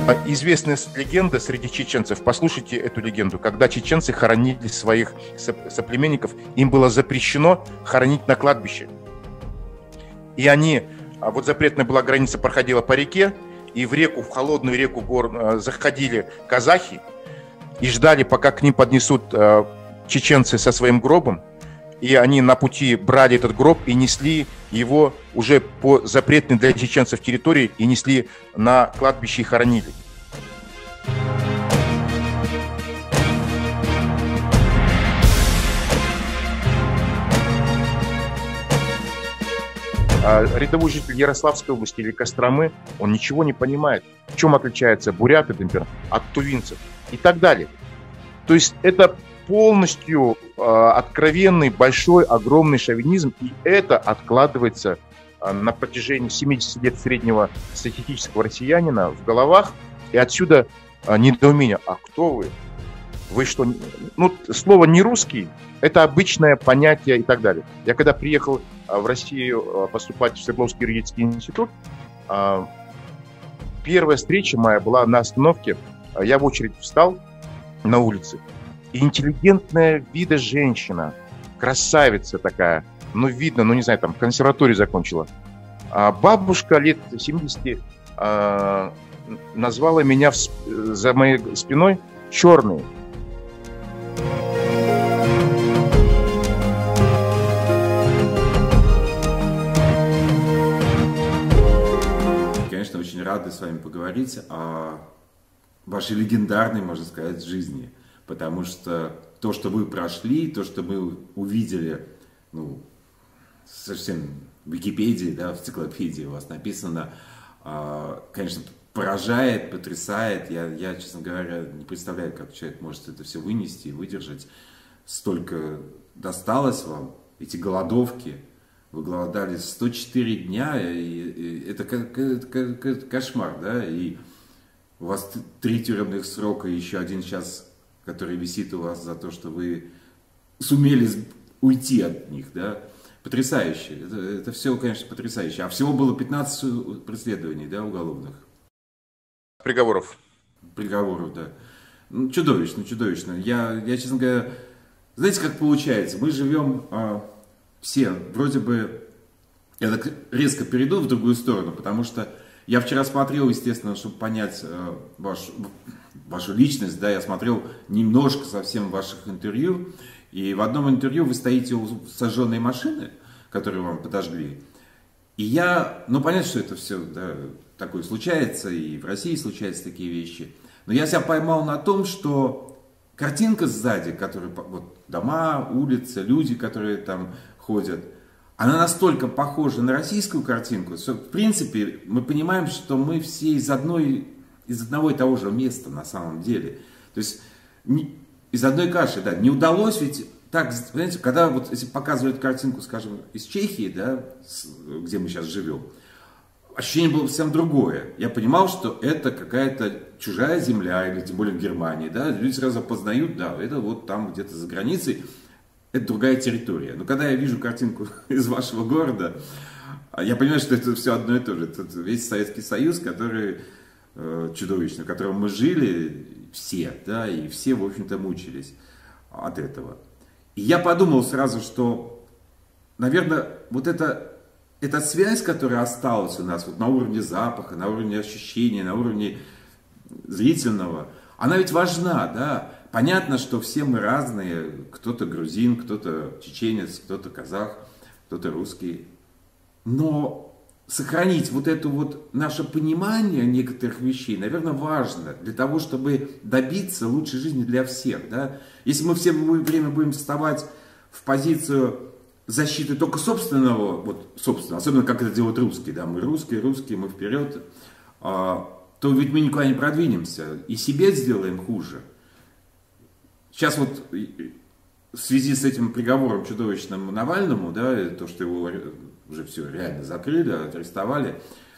Известная легенда среди чеченцев. Послушайте эту легенду. Когда чеченцы хоронили своих соплеменников, им было запрещено хоронить на кладбище. И они, вот запретная была граница, проходила по реке, и в реку, в холодную реку гор заходили казахи и ждали, пока к ним поднесут чеченцы со своим гробом. И они на пути брали этот гроб и несли его уже по запретной для чеченцев территории и несли на кладбище и хоронили. Рядовой житель Ярославской области или Костромы, он ничего не понимает, в чем отличаются буряты, например, от тувинцев и так далее. То есть это полностью откровенный, большой, огромный шовинизм, и это откладывается на протяжении 70 лет среднего статистического россиянина в головах, и отсюда недоумение. А кто вы? Вы что? Ну, слово «не русский» — это обычное понятие и так далее. Я когда приехал в Россию поступать в Свердловский юридический институт, первая встреча моя была на остановке. Я в очередь встал на улице. И интеллигентная вида женщина, красавица такая, ну видно, ну не знаю, там консерваторию закончила. Бабушка лет 70 назвала меня за моей спиной черной. Конечно, очень рады с вами поговорить о вашей легендарной, можно сказать, жизни. Потому что то, что вы прошли, то, что мы увидели, ну, совсем в Википедии, да, в энциклопедии у вас написано, конечно, поражает, потрясает. Я, честно говоря, не представляю, как человек может это все вынести и выдержать. Столько досталось вам, эти голодовки. Вы голодали 104 дня, и это кошмар, да, и у вас 3 тюремных срока и еще 1 час, который висит у вас за то, что вы сумели уйти от них, да, потрясающе, это все, конечно, потрясающе, а всего было 15 преследований, да, уголовных. Приговоров, да, ну, чудовищно, чудовищно, я, честно говоря, знаете, как получается, мы живем все, вроде бы, я так резко перейду в другую сторону, потому что я вчера смотрел, естественно, чтобы понять вашу личность, да, я смотрел немножко совсем ваших интервью, и в одном интервью вы стоите у сожженной машины, которую вам подожгли, и ну, понятно, что это все, да, такое случается, и в России случаются такие вещи, но я себя поймал на том, что картинка сзади, которая, вот, дома, улицы, люди, которые там ходят, она настолько похожа на российскую картинку, что, в принципе, мы понимаем, что мы все из одного и того же места на самом деле. То есть из одной каши, да. Не удалось ведь так, знаете, когда вот если показывают картинку, скажем, из Чехии, да, где мы сейчас живем, ощущение было совсем другое. Я понимал, что это какая-то чужая земля, или тем более в Германии, да, люди сразу познают, да, это вот там где-то за границей. Это другая территория. Но когда я вижу картинку из вашего города, я понимаю, что это все одно и то же. Это весь Советский Союз, который чудовищно, в котором мы жили все, да, и все, в общем-то, мучились от этого. И я подумал сразу, что, наверное, вот эта связь, которая осталась у нас вот на уровне запаха, на уровне ощущения, на уровне зрительного, она ведь важна, да. Понятно, что все мы разные, кто-то грузин, кто-то чеченец, кто-то казах, кто-то русский. Но сохранить вот это вот наше понимание некоторых вещей, наверное, важно для того, чтобы добиться лучшей жизни для всех. Да? Если мы все время будем вставать в позицию защиты только собственного, вот, собственно, особенно как это делают русские, да, мы русские, мы вперед, то ведь мы никуда не продвинемся и себе сделаем хуже. Сейчас вот в связи с этим приговором чудовищным Навальному, да, то, что его уже все реально закрыли, арестовали,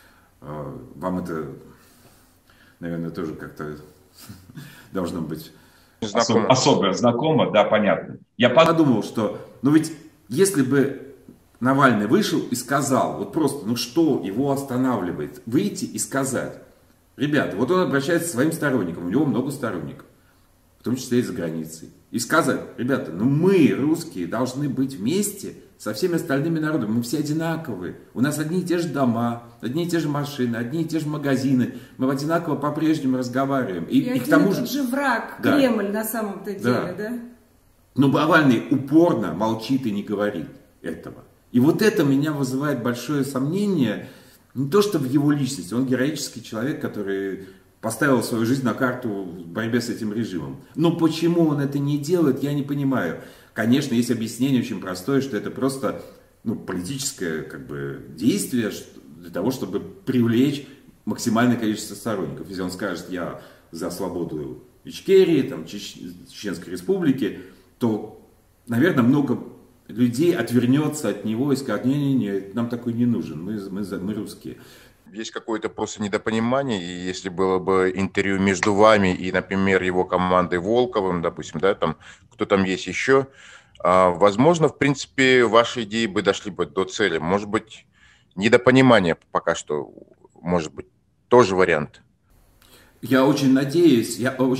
вам это, наверное, тоже как-то должно быть особо знакомо, да, понятно. Я подумал, что, ну ведь если бы Навальный вышел и сказал, вот просто, ну что его останавливает, выйти и сказать, ребята, вот он обращается к своим сторонникам, у него много сторонников, в том числе и за границей. И сказать, ребята, ну мы, русские, должны быть вместе со всеми остальными народами. Мы все одинаковые. У нас одни и те же дома, одни и те же машины, одни и те же магазины. Мы одинаково по-прежнему разговариваем. И к тому же враг, да. Кремль на самом-то деле, да? Но Навальный упорно молчит и не говорит этого. И вот это меня вызывает большое сомнение, не то что в его личности, он героический человек, который поставил свою жизнь на карту в борьбе с этим режимом. Но почему он это не делает, я не понимаю. Конечно, есть объяснение очень простое, что это просто политическое действие для того, чтобы привлечь максимальное количество сторонников. Если он скажет, я за свободу Ичкерии, Чеченской Республики, то, наверное, много людей отвернется от него и скажет, не-не-не, нам такой не нужен, мы русские. Есть какое-то просто недопонимание, и если было бы интервью между вами и, например, его командой Волковым, допустим, да, там, кто там есть еще, возможно, в принципе, ваши идеи бы дошли бы до цели. Может быть, недопонимание пока что, может быть, тоже вариант. Я очень надеюсь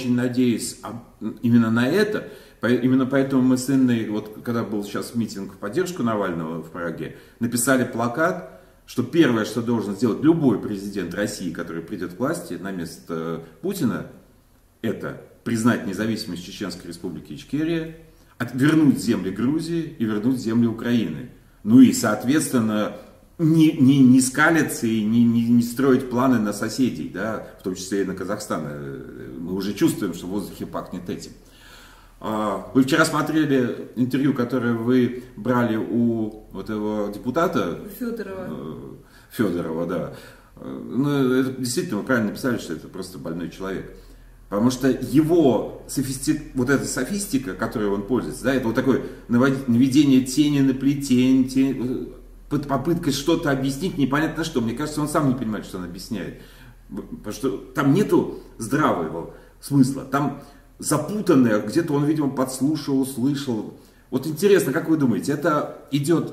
именно на это. Именно поэтому мы с Инной, вот когда был сейчас митинг в поддержку Навального в Праге, написали плакат, что первое, что должен сделать любой президент России, который придет к власти на место Путина, это признать независимость Чеченской Республики Ичкерия, вернуть земли Грузии и вернуть земли Украины. Ну и, соответственно, не скалиться и не строить планы на соседей, да, в том числе и на Казахстан. Мы уже чувствуем, что в воздухе пахнет этим. Вы вчера смотрели интервью, которое вы брали у вот этого депутата Федорова, да. Ну, это действительно, вы правильно написали, что это просто больной человек. Потому что его вот эта софистика, которой он пользуется, да, это вот такое наведение тени на плетень, попытка что-то объяснить, непонятно что. Мне кажется, он сам не понимает, что он объясняет. Потому что там нету здравого смысла. Там запутанное, где-то он, видимо, подслушал, услышал. Вот интересно, как вы думаете, это идет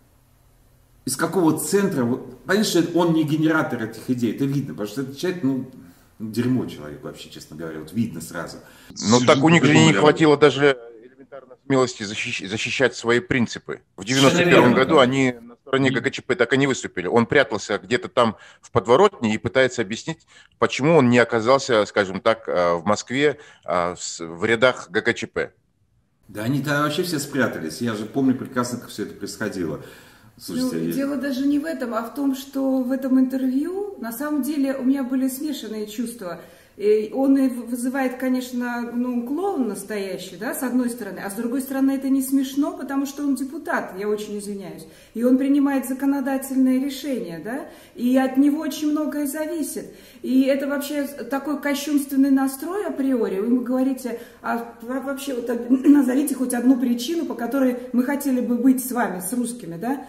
из какого центра? Понятно, что он не генератор этих идей, это видно, потому что этот человек, дерьмо человек вообще, честно говоря, вот видно сразу. Но так у них же не хватило даже элементарной смелости защищать свои принципы. В 91 году они на стороне ГКЧП так и не выступили. Он прятался где-то там в подворотне и пытается объяснить, почему он не оказался, скажем так, в Москве в рядах ГКЧП. Да они тогда вообще все спрятались. Я же помню прекрасно, как все это происходило. Слушайте, дело даже не в этом, а в том, что в этом интервью на самом деле у меня были смешанные чувства. И он вызывает, конечно, клоун настоящий, да, с одной стороны, а с другой стороны это не смешно, потому что он депутат, я очень извиняюсь, и он принимает законодательные решения, да, и от него очень многое зависит. И это вообще такой кощунственный настрой априори. Вы ему говорите, вообще вот, назовите хоть одну причину, по которой мы хотели бы быть с вами, с русскими, да.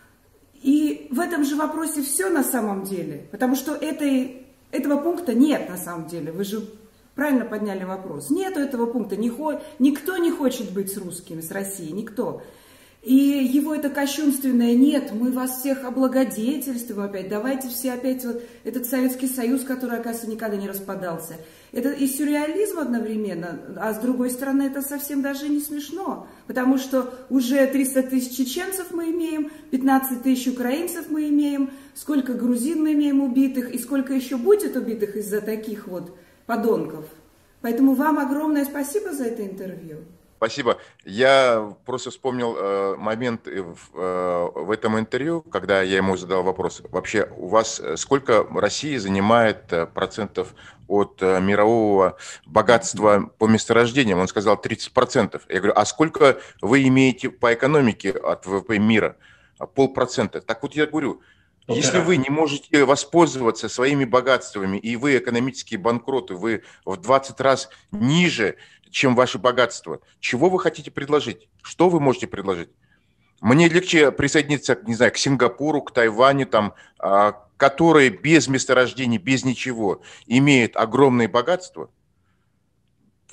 И в этом же вопросе все на самом деле, потому что этого пункта нет на самом деле. Вы же правильно подняли вопрос. Нету этого пункта. Никто не хочет быть с русскими, с Россией, никто. И его это кощунственное «нет, мы вас всех облагодетельствуем опять, давайте все опять вот этот Советский Союз, который, оказывается, никогда не распадался». Это и сюрреализм одновременно, а с другой стороны это совсем даже не смешно, потому что уже 300 тысяч чеченцев мы имеем, 15 тысяч украинцев мы имеем, сколько грузин мы имеем убитых и сколько еще будет убитых из-за таких вот подонков. Поэтому вам огромное спасибо за это интервью. Спасибо. Я просто вспомнил момент в этом интервью, когда я ему задал вопрос. Вообще, у вас сколько Россия занимает процентов от мирового богатства по месторождениям? Он сказал 30%. Я говорю, а сколько вы имеете по экономике от ВВП мира? 0,5%. Так вот я говорю, если вы не можете воспользоваться своими богатствами, и вы экономические банкроты, вы в 20 раз ниже, чем ваше богатство, чего вы хотите предложить? Что вы можете предложить? Мне легче присоединиться, не знаю, к Сингапуру, к Тайваню, там, которые без месторождений, без ничего имеют огромные богатства.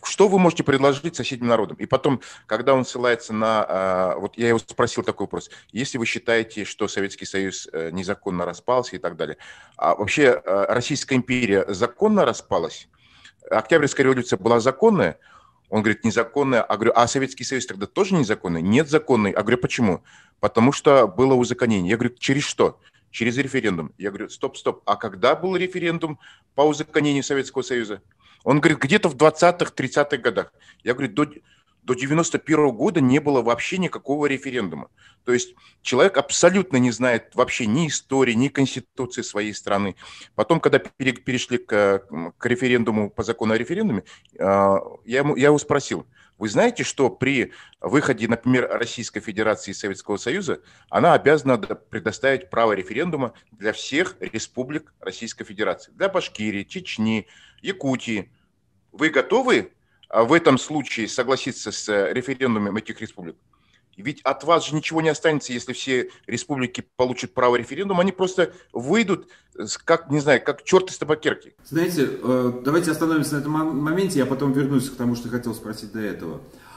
что вы можете предложить соседним народам? И потом, когда он ссылается на... Вот я его спросил такой вопрос. Если вы считаете, что Советский Союз незаконно распался и так далее, а вообще Российская империя законно распалась? Октябрьская революция была законная? Он говорит, незаконная. А говорю, а Советский Союз тогда тоже незаконный? Нет, законный. А говорю, почему? Потому что было узаконение. Я говорю, через что? Через референдум. Я говорю, стоп. А когда был референдум по узаконению Советского Союза? Он говорит, где-то в 20-х, 30-х годах. Я говорю, до 91-го года не было вообще никакого референдума. То есть человек абсолютно не знает вообще ни истории, ни конституции своей страны. Потом, когда перешли к референдуму по закону о референдуме, я его спросил, вы знаете, что при выходе, например, Российской Федерации из Советского Союза, она обязана предоставить право референдума для всех республик Российской Федерации, для Башкирии, Чечни, Якутии. Вы готовы в этом случае согласиться с референдумом этих республик? Ведь от вас же ничего не останется, если все республики получат право референдума, они просто выйдут, как, не знаю, как черт из табакерки. Знаете, давайте остановимся на этом моменте, я потом вернусь к тому, что хотел спросить до этого.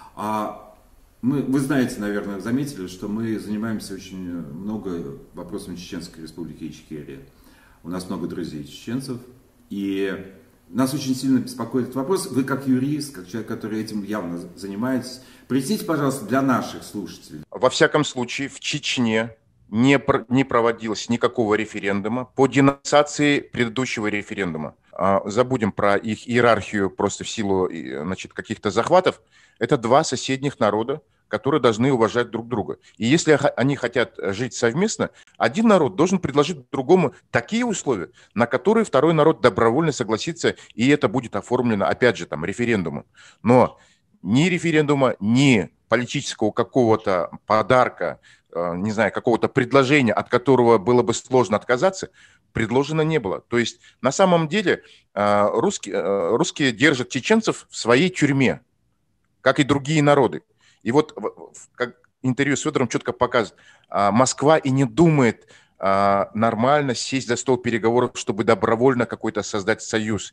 Вы знаете, наверное, заметили, что мы занимаемся очень много вопросами Чеченской Республики Ичкерия. У нас много друзей чеченцев, и нас очень сильно беспокоит этот вопрос. Вы как юрист, как человек, который этим явно занимаетесь, поясните, пожалуйста, для наших слушателей. Во всяком случае, в Чечне не проводилось никакого референдума по денонсации предыдущего референдума. Забудем про их иерархию просто в силу, значит, каких-то захватов. Это два соседних народа, которые должны уважать друг друга. И если они хотят жить совместно, один народ должен предложить другому такие условия, на которые второй народ добровольно согласится, и это будет оформлено, опять же, там, референдумом. Но ни референдума, ни политического какого-то подарка, не знаю, какого-то предложения, от которого было бы сложно отказаться, предложено не было. То есть на самом деле русские держат чеченцев в своей тюрьме, как и другие народы. И вот как интервью с Федором четко показывает, Москва и не думает нормально сесть за стол переговоров, чтобы добровольно какой-то создать союз.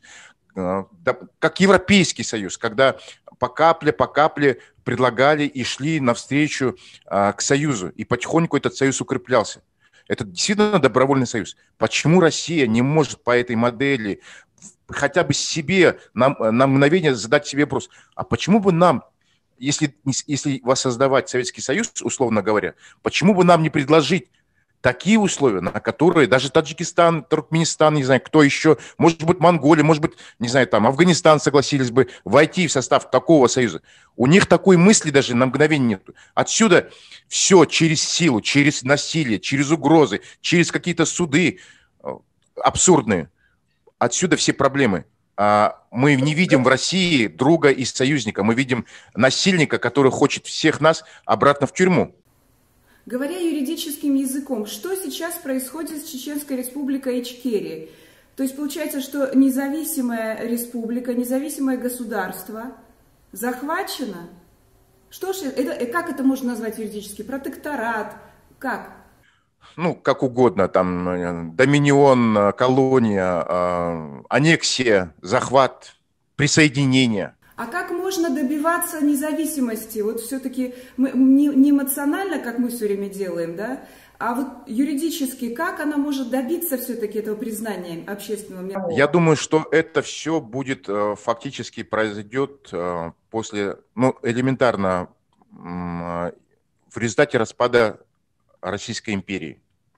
Как Европейский союз, когда по капле предлагали и шли навстречу к союзу, и потихоньку этот союз укреплялся. Это действительно добровольный союз. Почему Россия не может по этой модели хотя бы себе на мгновение задать себе вопрос, а почему бы нам, если воссоздавать Советский Союз, условно говоря, почему бы нам не предложить такие условия, на которые даже Таджикистан, Туркменистан, не знаю, кто еще, может быть, Монголия, может быть, не знаю, там, Афганистан согласились бы войти в состав такого союза. У них такой мысли даже на мгновение нет. Отсюда все через силу, через насилие, через угрозы, через какие-то суды абсурдные. Отсюда все проблемы. Мы не видим в России друга и союзника, мы видим насильника, который хочет всех нас обратно в тюрьму. Говоря юридическим языком, что сейчас происходит с Чеченской Республикой Ичкерия? То есть получается, что независимая республика, независимое государство захвачено? Что ж, как это можно назвать юридически? Протекторат? Как? Ну, как угодно, там, доминион, колония, аннексия, захват, присоединение. А как можно добиваться независимости? Вот все-таки не эмоционально, как мы все время делаем, да? А вот юридически, как она может добиться все-таки этого признания общественного мнения? Я думаю, что это все будет фактически произойдет после, ну, элементарно, в результате распада Российской империи.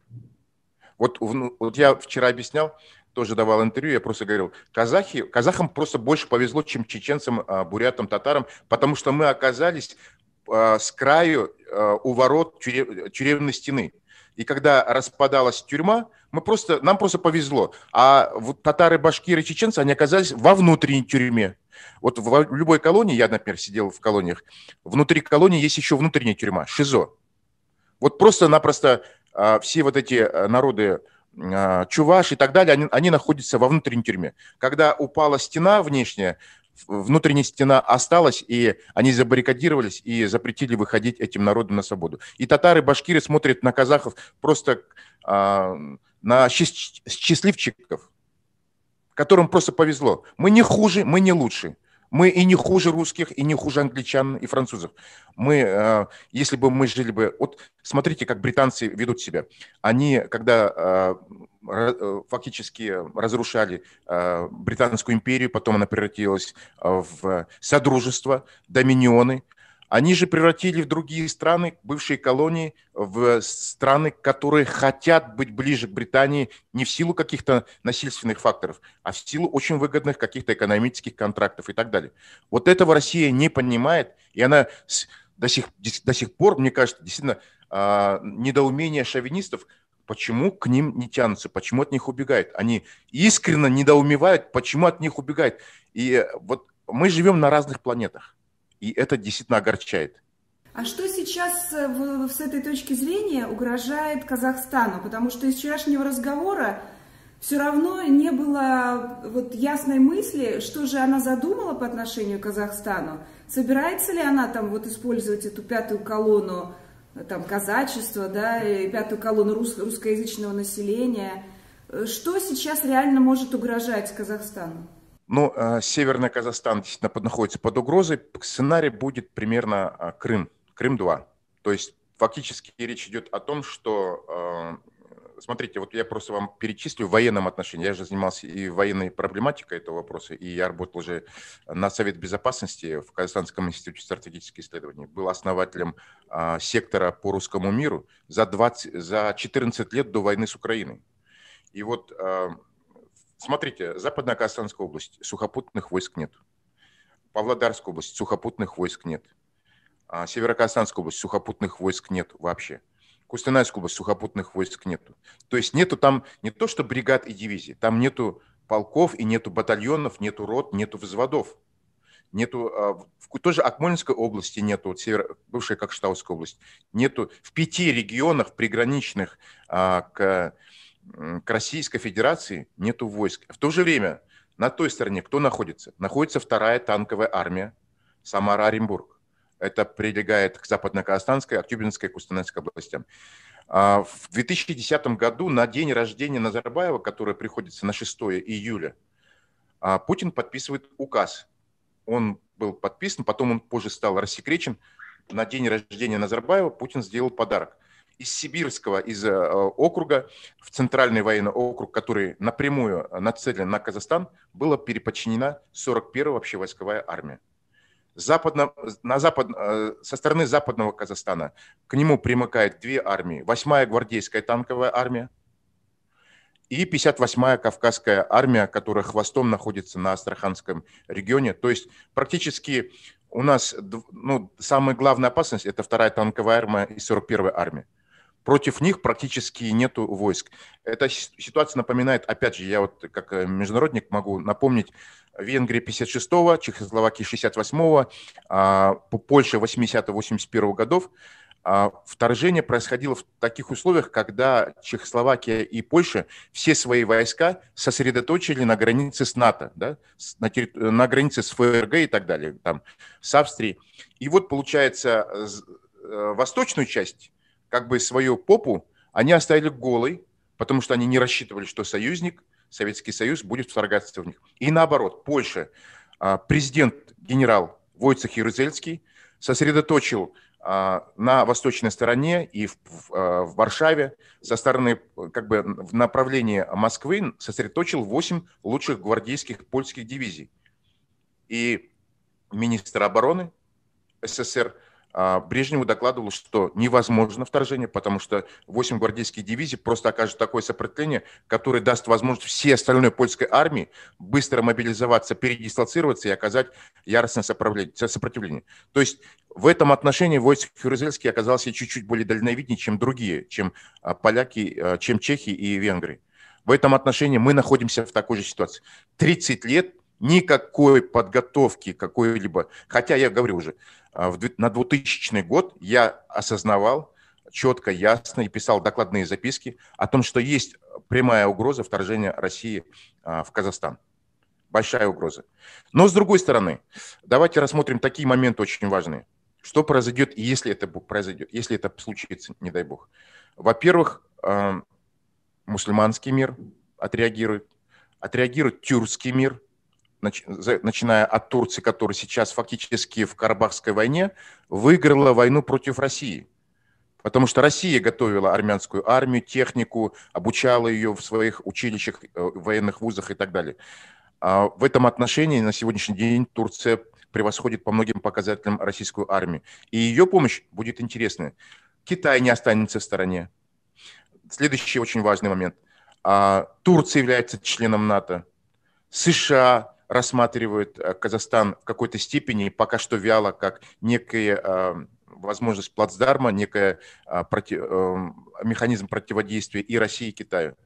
Вот я вчера объяснял, тоже давал интервью, я просто говорил, казахам просто больше повезло, чем чеченцам, бурятам, татарам, потому что мы оказались с краю у ворот тюремной стены. И когда распадалась тюрьма, нам просто повезло. А вот татары, башкиры, чеченцы, они оказались во внутренней тюрьме. Вот в любой колонии, я, например, сидел в колониях, внутри колонии есть еще внутренняя тюрьма, ШИЗО. Вот просто-напросто все вот эти народы, чуваш и так далее, они находятся во внутренней тюрьме. Когда упала стена внешняя, внутренняя стена осталась, и они забаррикадировались и запретили выходить этим народам на свободу. И татары, башкиры смотрят на казахов просто на счастливчиков, которым просто повезло. Мы не хуже, мы не лучше. Мы и не хуже русских, и не хуже англичан и французов. Если бы мы жили бы... Вот смотрите, как британцы ведут себя. Они, когда фактически разрушали Британскую империю, потом она превратилась в содружество, доминионы, они же превратили в другие страны, бывшие колонии, в страны, которые хотят быть ближе к Британии не в силу каких-то насильственных факторов, а в силу очень выгодных каких-то экономических контрактов и так далее. Вот этого Россия не понимает, и она до сих пор, мне кажется, действительно недоумение шовинистов, почему к ним не тянутся, почему от них убегают. Они искренне недоумевают, почему от них убегают. И вот мы живем на разных планетах. И это действительно огорчает. А что сейчас с этой точки зрения угрожает Казахстану? Потому что из вчерашнего разговора все равно не было вот ясной мысли, что же она задумала по отношению к Казахстану. Собирается ли она там вот использовать эту пятую колонну там, казачества, да, и пятую колонну русскоязычного населения? Что сейчас реально может угрожать Казахстану? Ну, Северный Казахстан действительно находится под угрозой. Сценарий будет примерно Крым, Крым-2. То есть фактически речь идет о том, что, смотрите, вот я просто вам перечислю в военном отношении. Я же занимался и военной проблематикой этого вопроса, и я работал уже на Совет Безопасности в Казахстанском институте стратегических исследований. Был основателем сектора по русскому миру за 14 лет до войны с Украиной. И вот... Смотрите, Западная Казахстанская область, сухопутных войск нет. Павлодарская область, сухопутных войск нет. Северо-Казахстанская область, сухопутных войск нет вообще. Кустанайская область, сухопутных войск нету. То есть нету там не то, что бригад и дивизий, там нету полков и нету батальонов, нету рот, нету взводов. Нету, в той же Акмолинской области нету, бывшая Кокштауская область, нету в 5 регионах приграничных к Российской Федерации нету войск. В то же время на той стороне кто находится? Находится 2-я танковая армия Самара-Оренбург. Это прилегает к Западно-Казахстанской, Актюбинской и Кустанайской областям. В 2010 году на день рождения Назарбаева, который приходится на 6 июля, Путин подписывает указ. Он был подписан, потом он позже стал рассекречен. На день рождения Назарбаева Путин сделал подарок. Из Сибирского, из округа, в Центральный военный округ, который напрямую нацелен на Казахстан, была переподчинена 41-я общевойсковая армия. Со стороны Западного Казахстана к нему примыкают 2 армии. 8-я гвардейская танковая армия и 58-я Кавказская армия, которая хвостом находится на Астраханском регионе. То есть практически у нас самая главная опасность – это 2-я танковая армия и 41-я армия. Против них практически нету войск. Эта ситуация напоминает, опять же, я вот как международник могу напомнить, Венгрия 56-го, Чехословакия 68-го, Польша 80-81 годов. Вторжение происходило в таких условиях, когда Чехословакия и Польша все свои войска сосредоточили на границе с НАТО, да, на границе с ФРГ и так далее, там, с Австрией. И вот, получается, восточную часть, как бы свою попу, они оставили голой, потому что они не рассчитывали, что союзник, Советский Союз, будет вторгаться в них. И наоборот, Польша, президент-генерал Войцех Ярузельский сосредоточил на восточной стороне и в Варшаве со стороны, как бы в направлении Москвы, сосредоточил 8 лучших гвардейских польских дивизий. И министр обороны СССР Брежневу докладывал, что невозможно вторжение, потому что 8 гвардейских дивизий просто окажут такое сопротивление, которое даст возможность всей остальной польской армии быстро мобилизоваться, передислоцироваться и оказать яростное сопротивление. То есть в этом отношении Войцех Ярузельский оказался чуть-чуть более дальновиднее, чем другие, чем поляки, чем чехи и венгры. В этом отношении мы находимся в такой же ситуации. 30 лет никакой подготовки какой-либо, хотя я говорю уже, на 2000 год я осознавал четко, ясно и писал докладные записки о том, что есть прямая угроза вторжения России в Казахстан. Большая угроза. Но с другой стороны, давайте рассмотрим такие моменты очень важные. Что произойдет, если это произойдет, если это случится, не дай бог. Во-первых, мусульманский мир отреагирует тюркский мир начиная от Турции, которая сейчас фактически в Карабахской войне, выиграла войну против России. Потому что Россия готовила армянскую армию, технику, обучала ее в своих училищах, военных вузах и так далее. В этом отношении на сегодняшний день Турция превосходит по многим показателям российскую армию. И ее помощь будет интересной. Китай не останется в стороне. Следующий очень важный момент. Турция является членом НАТО. США рассматривают Казахстан в какой-то степени, пока что вяло, как некая возможность плацдарма, некий механизм противодействия и России, и Китаю.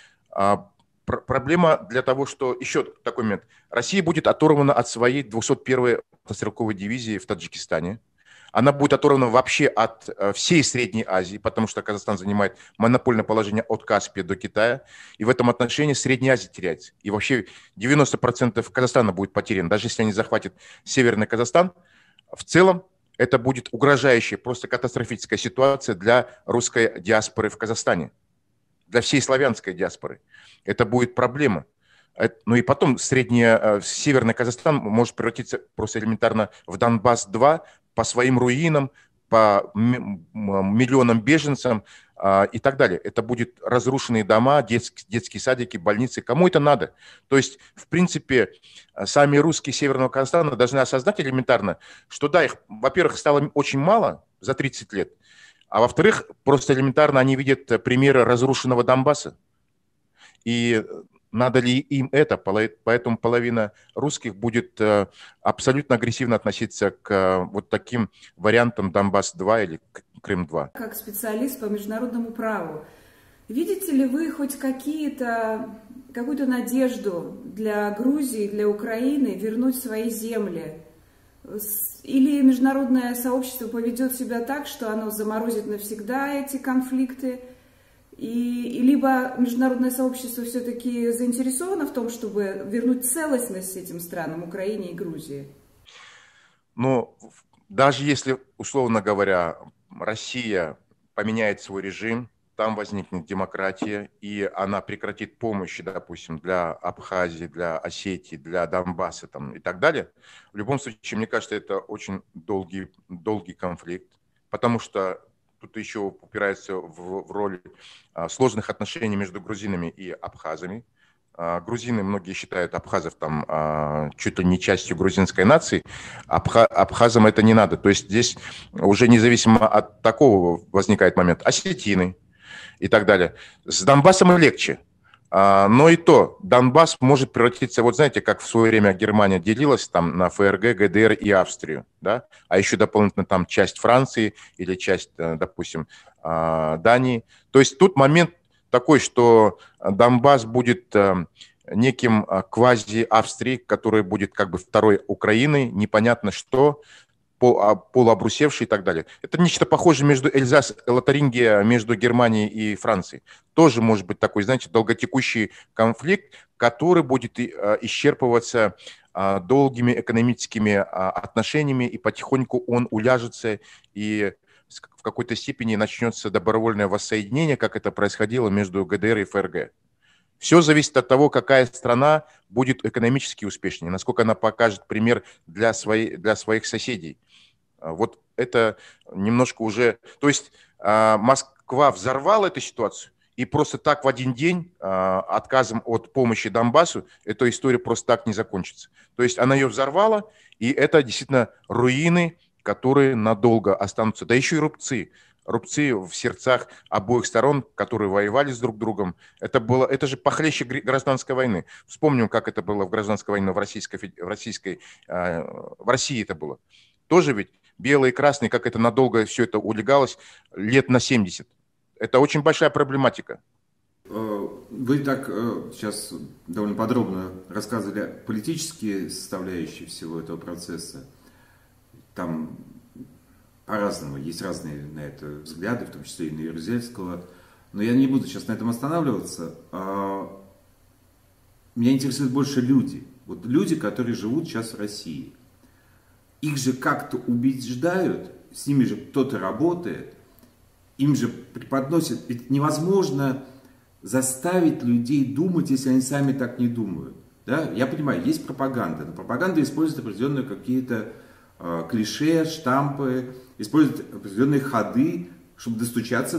Проблема для того, что... Еще такой момент. Россия будет оторвана от своей 201-й мотострелковой дивизии в Таджикистане. Она будет оторвана вообще от всей Средней Азии, потому что Казахстан занимает монопольное положение от Каспия до Китая. И в этом отношении Средняя Азия теряется. И вообще 90% Казахстана будет потеряно. Даже если они захватят Северный Казахстан, в целом это будет угрожающая, просто катастрофическая ситуация для русской диаспоры в Казахстане, для всей славянской диаспоры. Это будет проблема. Ну и потом Северный Казахстан может превратиться просто элементарно в Донбасс-2 по своим руинам, по миллионам беженцам и так далее. Это будут разрушенные дома, детские садики, больницы. Кому это надо? То есть, в принципе, сами русские Северного Казахстана должны осознать элементарно, что да, их, во-первых, стало очень мало за 30 лет, а во-вторых, просто элементарно они видят примеры разрушенного Донбасса. И надо ли им это? Поэтому половина русских будет абсолютно агрессивно относиться к вот таким вариантам Донбасс-2 или Крым-2. Как специалист по международному праву, видите ли вы хоть какую-то надежду для Грузии, для Украины вернуть свои земли? Или международное сообщество поведет себя так, что оно заморозит навсегда эти конфликты? И либо международное сообщество все-таки заинтересовано в том, чтобы вернуть целостность этим странам, Украине и Грузии? Но даже если, условно говоря, Россия поменяет свой режим, там возникнет демократия, и она прекратит помощь, допустим, для Абхазии, для Осетии, для Донбасса там, и так далее, в любом случае, мне кажется, это очень долгий конфликт, потому что тут еще упирается в роль сложных отношений между грузинами и абхазами. Грузины, многие считают абхазов там чуть ли не частью грузинской нации. Абхазам это не надо. То есть здесь уже независимо от такого возникает момент. Осетины и так далее. С Донбассом легче. Но и то, Донбасс может превратиться, вот знаете, как в свое время Германия делилась там на ФРГ, ГДР и Австрию, да, а еще дополнительно там часть Франции или часть, допустим, Дании. То есть тут момент такой, что Донбасс будет неким квази-Австрией, которая будет как бы второй Украиной, непонятно что, полуобрусевший и так далее. Это нечто похожее между Эльзас и Лотарингия, между Германией и Францией. Тоже может быть такой, знаете, долготекущий конфликт, который будет исчерпываться долгими экономическими отношениями, и потихоньку он уляжется, и в какой-то степени начнется добровольное воссоединение, как это происходило между ГДР и ФРГ. Все зависит от того, какая страна будет экономически успешнее, насколько она покажет пример для своих соседей. Вот это немножко уже... То есть Москва взорвала эту ситуацию, и просто так в один день отказом от помощи Донбассу эта история просто так не закончится. То есть она ее взорвала, и это действительно руины, которые надолго останутся. Да еще и рубцы в сердцах обоих сторон, которые воевали с друг другом. Это же похлеще гражданской войны. Вспомним, как это было в гражданской войне в России это было. Тоже ведь белые и красные, как это надолго все это улегалось, лет на 70. Это очень большая проблематика. Вы так сейчас довольно подробно рассказывали политические составляющие всего этого процесса. Там по-разному, есть разные на это взгляды, в том числе и на Ярузельского. Но я не буду сейчас на этом останавливаться. Меня интересуют больше люди. Вот люди, которые живут сейчас в России. Их же как-то убеждают, с ними же кто-то работает, им же преподносят. Ведь невозможно заставить людей думать, если они сами так не думают. Да? Я понимаю, есть пропаганда, но пропаганда использует определенные какие-то клише, штампы, использует определенные ходы, чтобы достучаться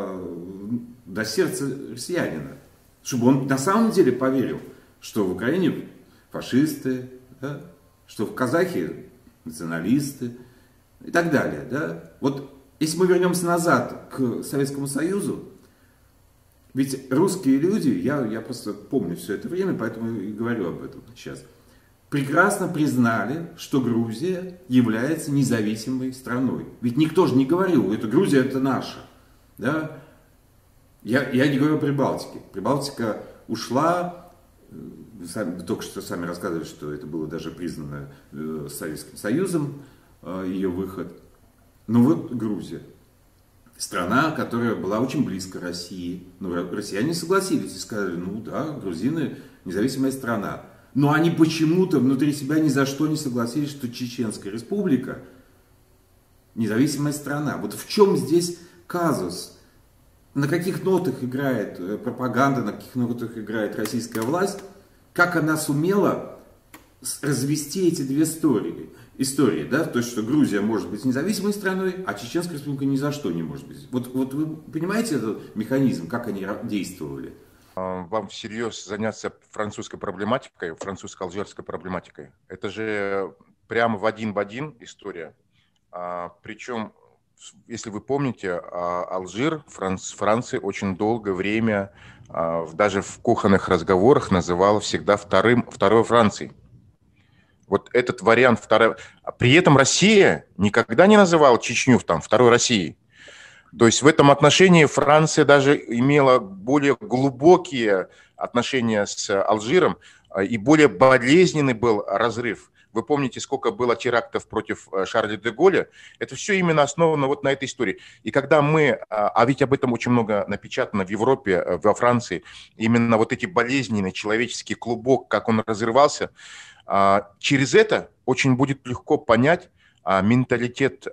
до сердца россиянина. Чтобы он на самом деле поверил, что в Украине фашисты, да? Что в казахи националисты и так далее. Да? Вот если мы вернемся назад к Советскому Союзу, ведь русские люди, я просто помню все это время, поэтому и говорю об этом сейчас, прекрасно признали, что Грузия является независимой страной. Ведь никто же не говорил, это Грузия, это наша. Да? Я не говорю о Прибалтике. Прибалтика ушла, вы только что сами рассказывали, что это было даже признано Советским Союзом, ее выход. Но вот Грузия. Страна, которая была очень близко России. Но россияне согласились и сказали, ну да, грузины независимая страна. Но они почему-то внутри себя ни за что не согласились, что Чеченская Республика независимая страна. Вот в чем здесь казус? На каких нотах играет пропаганда, на каких нотах играет российская власть? Как она сумела развести эти две истории, да? То есть, что Грузия может быть независимой страной, а Чеченская Республика ни за что не может быть. Вот вы понимаете этот механизм, как они действовали? Вам всерьез заняться французской проблематикой, французско-алжирской проблематикой? Это же прямо в один история. Причем, если вы помните, Алжир Франции очень долгое время, даже в кухонных разговорах, называл всегда второй Францией. Вот этот вариант второй. При этом Россия никогда не называла Чечню второй Россией. То есть в этом отношении Франция даже имела более глубокие отношения с Алжиром, и более болезненный был разрыв. Вы помните, сколько было терактов против Шарля де Голля? Это все именно основано вот на этой истории. И когда а ведь об этом очень много напечатано в Европе, во Франции, именно вот эти болезненные человеческий клубок, как он разрывался, через это очень будет легко понять менталитет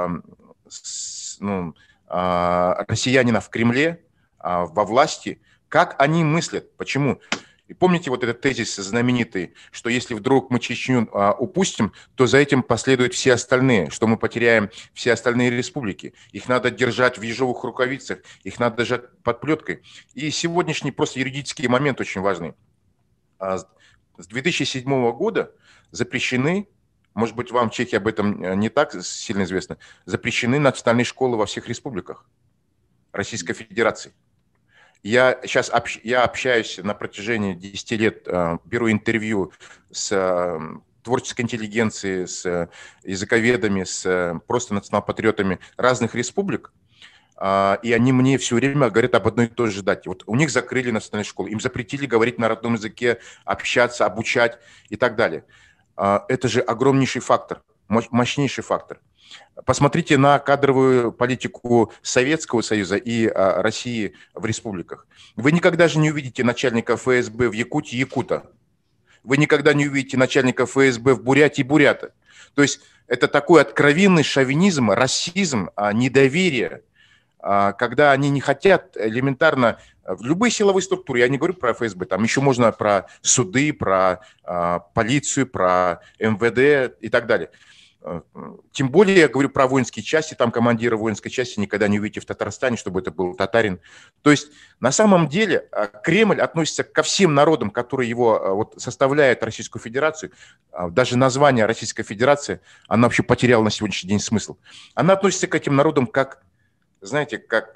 россиянина в Кремле, во власти, как они мыслят, почему. И помните вот этот тезис знаменитый, что если вдруг мы Чечню упустим, то за этим последуют все остальные, что мы потеряем все остальные республики. Их надо держать в ежовых рукавицах, их надо держать под плеткой. И сегодняшний просто юридический момент очень важный. С 2007 года запрещены, может быть, вам в Чехии об этом не так сильно известно, запрещены национальные школы во всех республиках Российской Федерации. Я общаюсь на протяжении 10 лет, беру интервью с творческой интеллигенцией, с языковедами, с просто национал-патриотами разных республик, и они мне все время говорят об одной и той же дате. Вот у них закрыли национальные школы, им запретили говорить на родном языке, общаться, обучать и так далее. Это же огромнейший фактор, мощнейший фактор. Посмотрите на кадровую политику Советского Союза и России в республиках. Вы никогда же не увидите начальника ФСБ в Якутии якута. Вы никогда не увидите начальника ФСБ в Бурятии бурята. То есть это такой откровенный шовинизм, расизм, недоверие, когда они не хотят элементарно в любые силовые структуры, я не говорю про ФСБ, там еще можно про суды, про полицию, про МВД и так далее. Тем более я говорю про воинские части, там командира воинской части никогда не увидите в Татарстане, чтобы это был татарин. То есть на самом деле Кремль относится ко всем народам, которые его составляют Российскую Федерацию. Даже название Российская Федерация, она вообще потеряла на сегодняшний день смысл. Она относится к этим народам как, знаете, как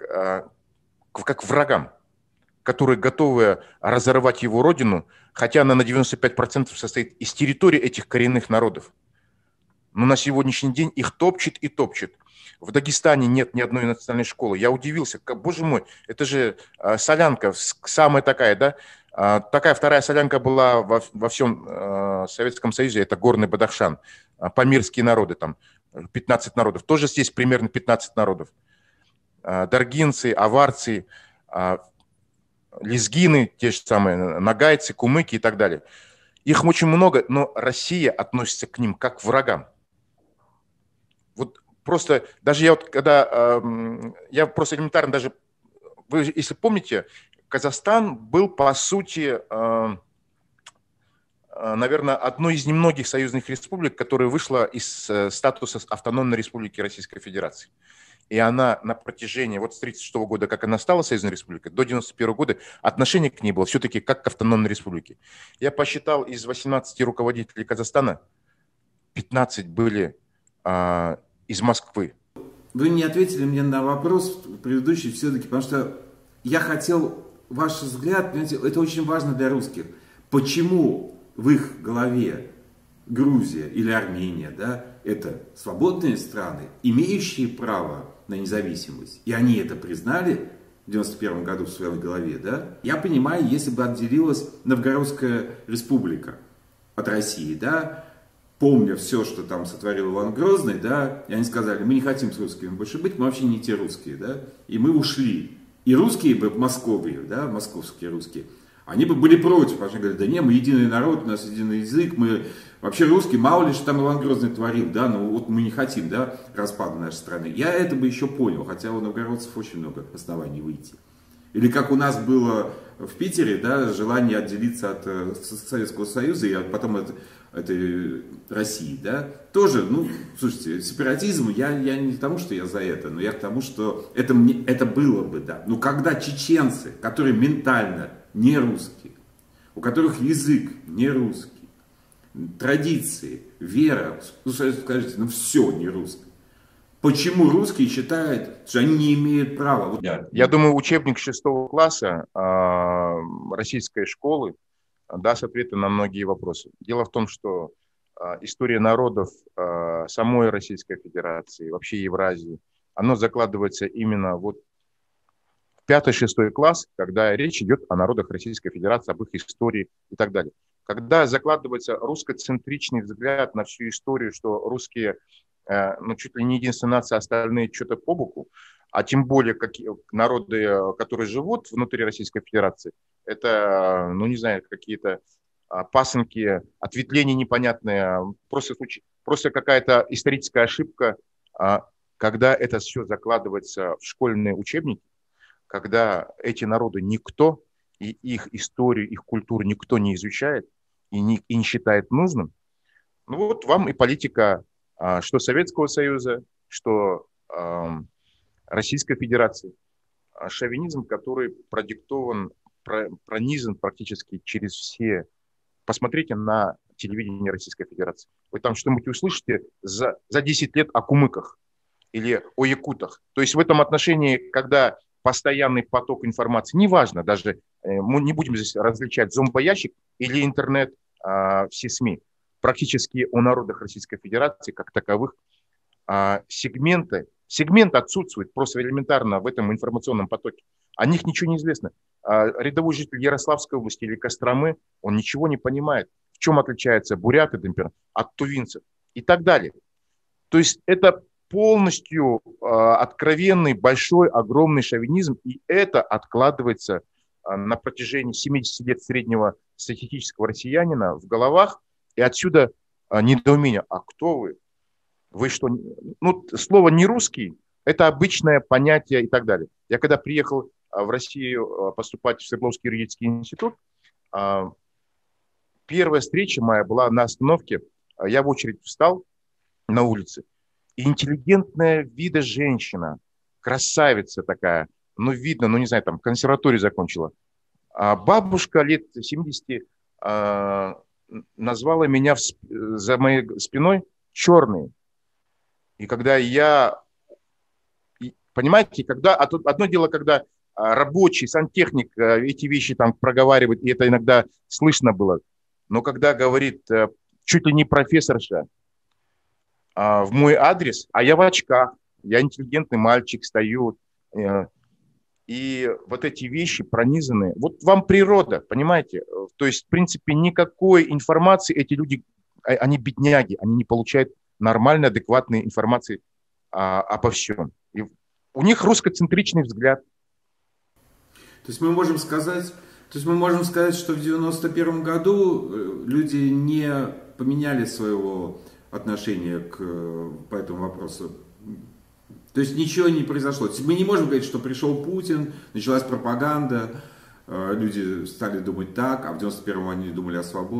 к врагам, которые готовы разорвать его родину, хотя она на 95% состоит из территории этих коренных народов. Но на сегодняшний день их топчет и топчет. В Дагестане нет ни одной национальной школы. Я удивился, боже мой, это же солянка, самая такая, да? Такая вторая солянка была во всем Советском Союзе, это Горный Бадахшан, памирские народы, там 15 народов. Тоже здесь примерно 15 народов. Даргинцы, аварцы, лезгины, те же самые, нагайцы, кумыки и так далее. Их очень много, но Россия относится к ним как к врагам. Вот просто, даже я вот, когда, я просто элементарно даже, вы, если помните, Казахстан был, по сути, наверное, одной из немногих союзных республик, которая вышла из статуса автономной республики Российской Федерации. И она на протяжении, вот с 1936 года, как она стала союзной республикой, до 1991 года отношение к ней было все-таки как к автономной республике. Я посчитал, из 18 руководителей Казахстана 15 были из Москвы. Вы не ответили мне на вопрос предыдущий все-таки, потому что я хотел ваш взгляд, понимаете, это очень важно для русских. Почему в их голове Грузия или Армения, да, это свободные страны, имеющие право на независимость, и они это признали в 91 году в своей голове, да? Я понимаю, если бы отделилась Новгородская республика от России, да, помня все, что там сотворил Иван Грозный, да, и они сказали, мы не хотим с русскими больше быть, мы вообще не те русские, да, и мы ушли. И русские бы, Московии, да, московские русские, они бы были против, потому что говорят, да не, мы единый народ, у нас единый язык, мы вообще русские, мало ли, что там Иван Грозный творил, да, но вот мы не хотим, да, распада нашей страны. Я это бы еще понял, хотя у новгородцев очень много оснований выйти. Или как у нас было в Питере, да, желание отделиться от Советского Союза и потом от этой России, да, тоже, ну, слушайте, сепаратизм, я не к тому, что я за это, но я к тому, что это было бы, да. Но когда чеченцы, которые ментально не русские, у которых язык не русский, традиции, вера, ну, скажите, ну, все не русское. Почему русские считают, что они не имеют права? Вот. Я думаю, учебник 6 класса российской школы даст ответы на многие вопросы. Дело в том, что история народов самой Российской Федерации, вообще Евразии, оно закладывается именно вот в 5-6 класс, когда речь идет о народах Российской Федерации, об их истории и так далее. Когда закладывается русско-центричный взгляд на всю историю, что русские, ну, чуть ли не единственная нация, остальные что-то по боку, а тем более как народы, которые живут внутри Российской Федерации, это, ну, не знаю, какие-то пасынки, ответвления непонятные, просто какая-то историческая ошибка, когда это все закладывается в школьные учебники, когда эти народы никто, и их историю, их культуру никто не изучает и не считает нужным. Ну вот вам и политика что Советского Союза, что Российской Федерации. Шовинизм, который продиктован, пронизан практически через все. Посмотрите на телевидение Российской Федерации. Вы там что-нибудь услышите за 10 лет о кумыках или о якутах. То есть в этом отношении, когда постоянный поток информации, неважно, даже мы не будем здесь различать зомбоящик или интернет, все СМИ, практически о народах Российской Федерации как таковых сегмент отсутствует просто элементарно в этом информационном потоке. О них ничего не известно. Рядовой житель Ярославской области или Костромы, он ничего не понимает, в чем отличаются буряты, например, от тувинцев и так далее. То есть это полностью откровенный, большой, огромный шовинизм, и это откладывается на протяжении 70 лет среднего статистического россиянина в головах, и отсюда недоумение. А кто вы? Вы что? Ну, слово «не русский» – это обычное понятие и так далее. Я когда приехал в Россию поступать в Свердловский юридический институт, первая встреча моя была на остановке. Я в очередь встал на улице. И интеллигентная вида женщина, красавица такая, ну, видно, ну, не знаю, там, консерваторию закончила. Бабушка лет 70 назвала меня за моей спиной черной. И когда понимаете, когда одно дело, когда рабочий, сантехник эти вещи там проговаривает, и это иногда слышно было, но когда говорит чуть ли не профессорша в мой адрес, а я в очках, я интеллигентный мальчик, стою, и вот эти вещи пронизаны. Вот вам природа, понимаете? То есть, в принципе, никакой информации эти люди, они бедняги, они не получают нормальной, адекватной информации обо всем. И у них русско-центричный взгляд. То есть мы можем сказать, что в 91 году люди не поменяли своего отношения по этому вопросу. То есть ничего не произошло. Мы не можем говорить, что пришел Путин, началась пропаганда, люди стали думать так, а в 91-м они думали о свободе.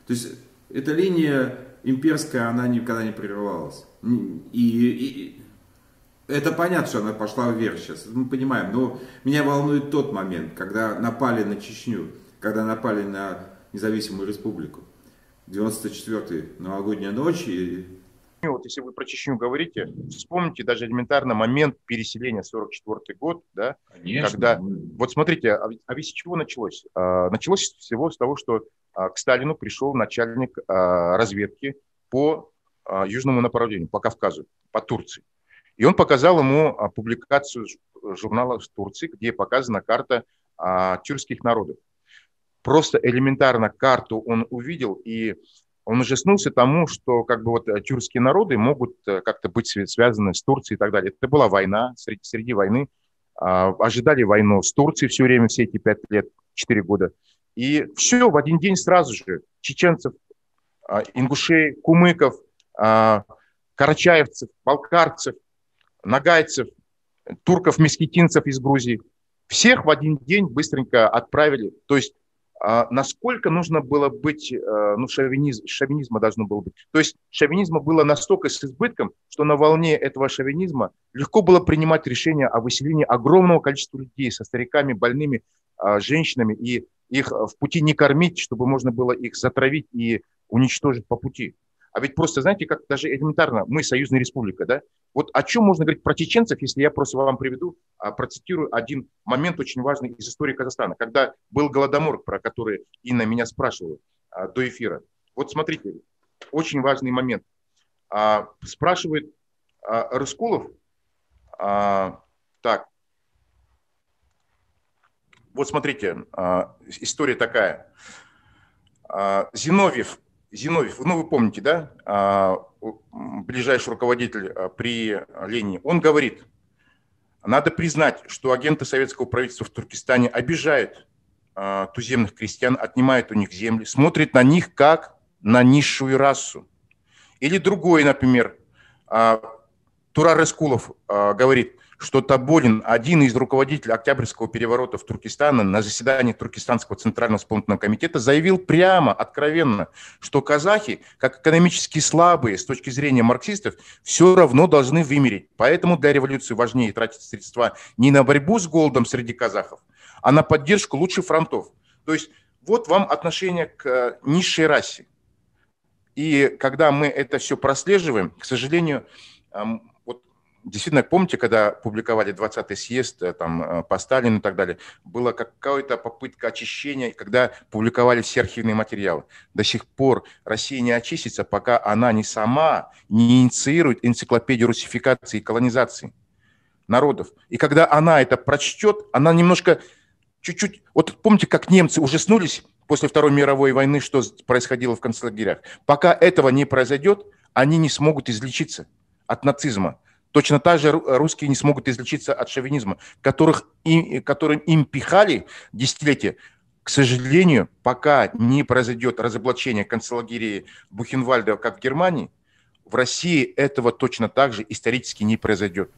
То есть эта линия имперская, она никогда не прерывалась. И это понятно, что она пошла вверх сейчас, мы понимаем. Но меня волнует тот момент, когда напали на Чечню, когда напали на независимую республику. 94-й, новогодняя ночь. Вот если вы про Чечню говорите, вспомните даже элементарно момент переселения, 44-й год, да, Конечно. Когда, вот смотрите, а ведь с чего началось? Началось всего с того, что к Сталину пришел начальник разведки по южному направлению, по Кавказу, по Турции. И он показал ему публикацию журнала в Турции, где показана карта тюркских народов. Просто элементарно карту он увидел, и он ужаснулся тому, что как бы вот тюркские народы могут как-то быть связаны с Турцией и так далее. Это была война, среди войны. Ожидали войну с Турцией все время, все эти 5 лет, 4 года. И все, в один день сразу же чеченцев, ингушей, кумыков, карачаевцев, балкарцев, нагайцев, турков-мескитинцев из Грузии. Всех в один день быстренько отправили. То есть насколько нужно было быть, шовинизма должно было быть. То есть шовинизма было настолько с избытком, что на волне этого шовинизма легко было принимать решение о выселении огромного количества людей со стариками, больными, женщинами, и их в пути не кормить, чтобы можно было их затравить и уничтожить по пути. А ведь просто, знаете, как даже элементарно, мы союзная республика, да? Вот о чем можно говорить про чеченцев, если я просто вам приведу, процитирую один момент очень важный из истории Казахстана. Когда был Голодомор, про который Инна меня спрашивала до эфира. Вот смотрите, очень важный момент. Спрашивает Рыскулов, так, вот смотрите, история такая. Зиновьев, ну вы помните, да, ближайший руководитель при Ленине, он говорит, надо признать, что агенты советского правительства в Туркестане обижают туземных крестьян, отнимают у них земли, смотрят на них как на низшую расу. Или другой, например, Турар Рыскулов говорит, что Таболин, один из руководителей Октябрьского переворота в Туркестане, на заседании Туркестанского Центрального исполнительного комитета заявил прямо, откровенно, что казахи, как экономически слабые с точки зрения марксистов, все равно должны вымереть. Поэтому для революции важнее тратить средства не на борьбу с голодом среди казахов, а на поддержку лучших фронтов. То есть вот вам отношение к низшей расе. И когда мы это все прослеживаем, к сожалению, действительно, помните, когда публиковали 20-й съезд там, по Сталину и так далее, была какая-то попытка очищения, когда публиковали все архивные материалы. До сих пор Россия не очистится, пока она не сама не инициирует энциклопедию русификации и колонизации народов. И когда она это прочтет, она немножко, чуть-чуть... Вот помните, как немцы ужаснулись после Второй мировой войны, что происходило в концлагерях? Пока этого не произойдет, они не смогут излечиться от нацизма. Точно так же русские не смогут излечиться от шовинизма, которым им пихали десятилетия. К сожалению, пока не произойдет разоблачение концлагерей Бухенвальда, как в Германии, в России этого точно так же исторически не произойдет.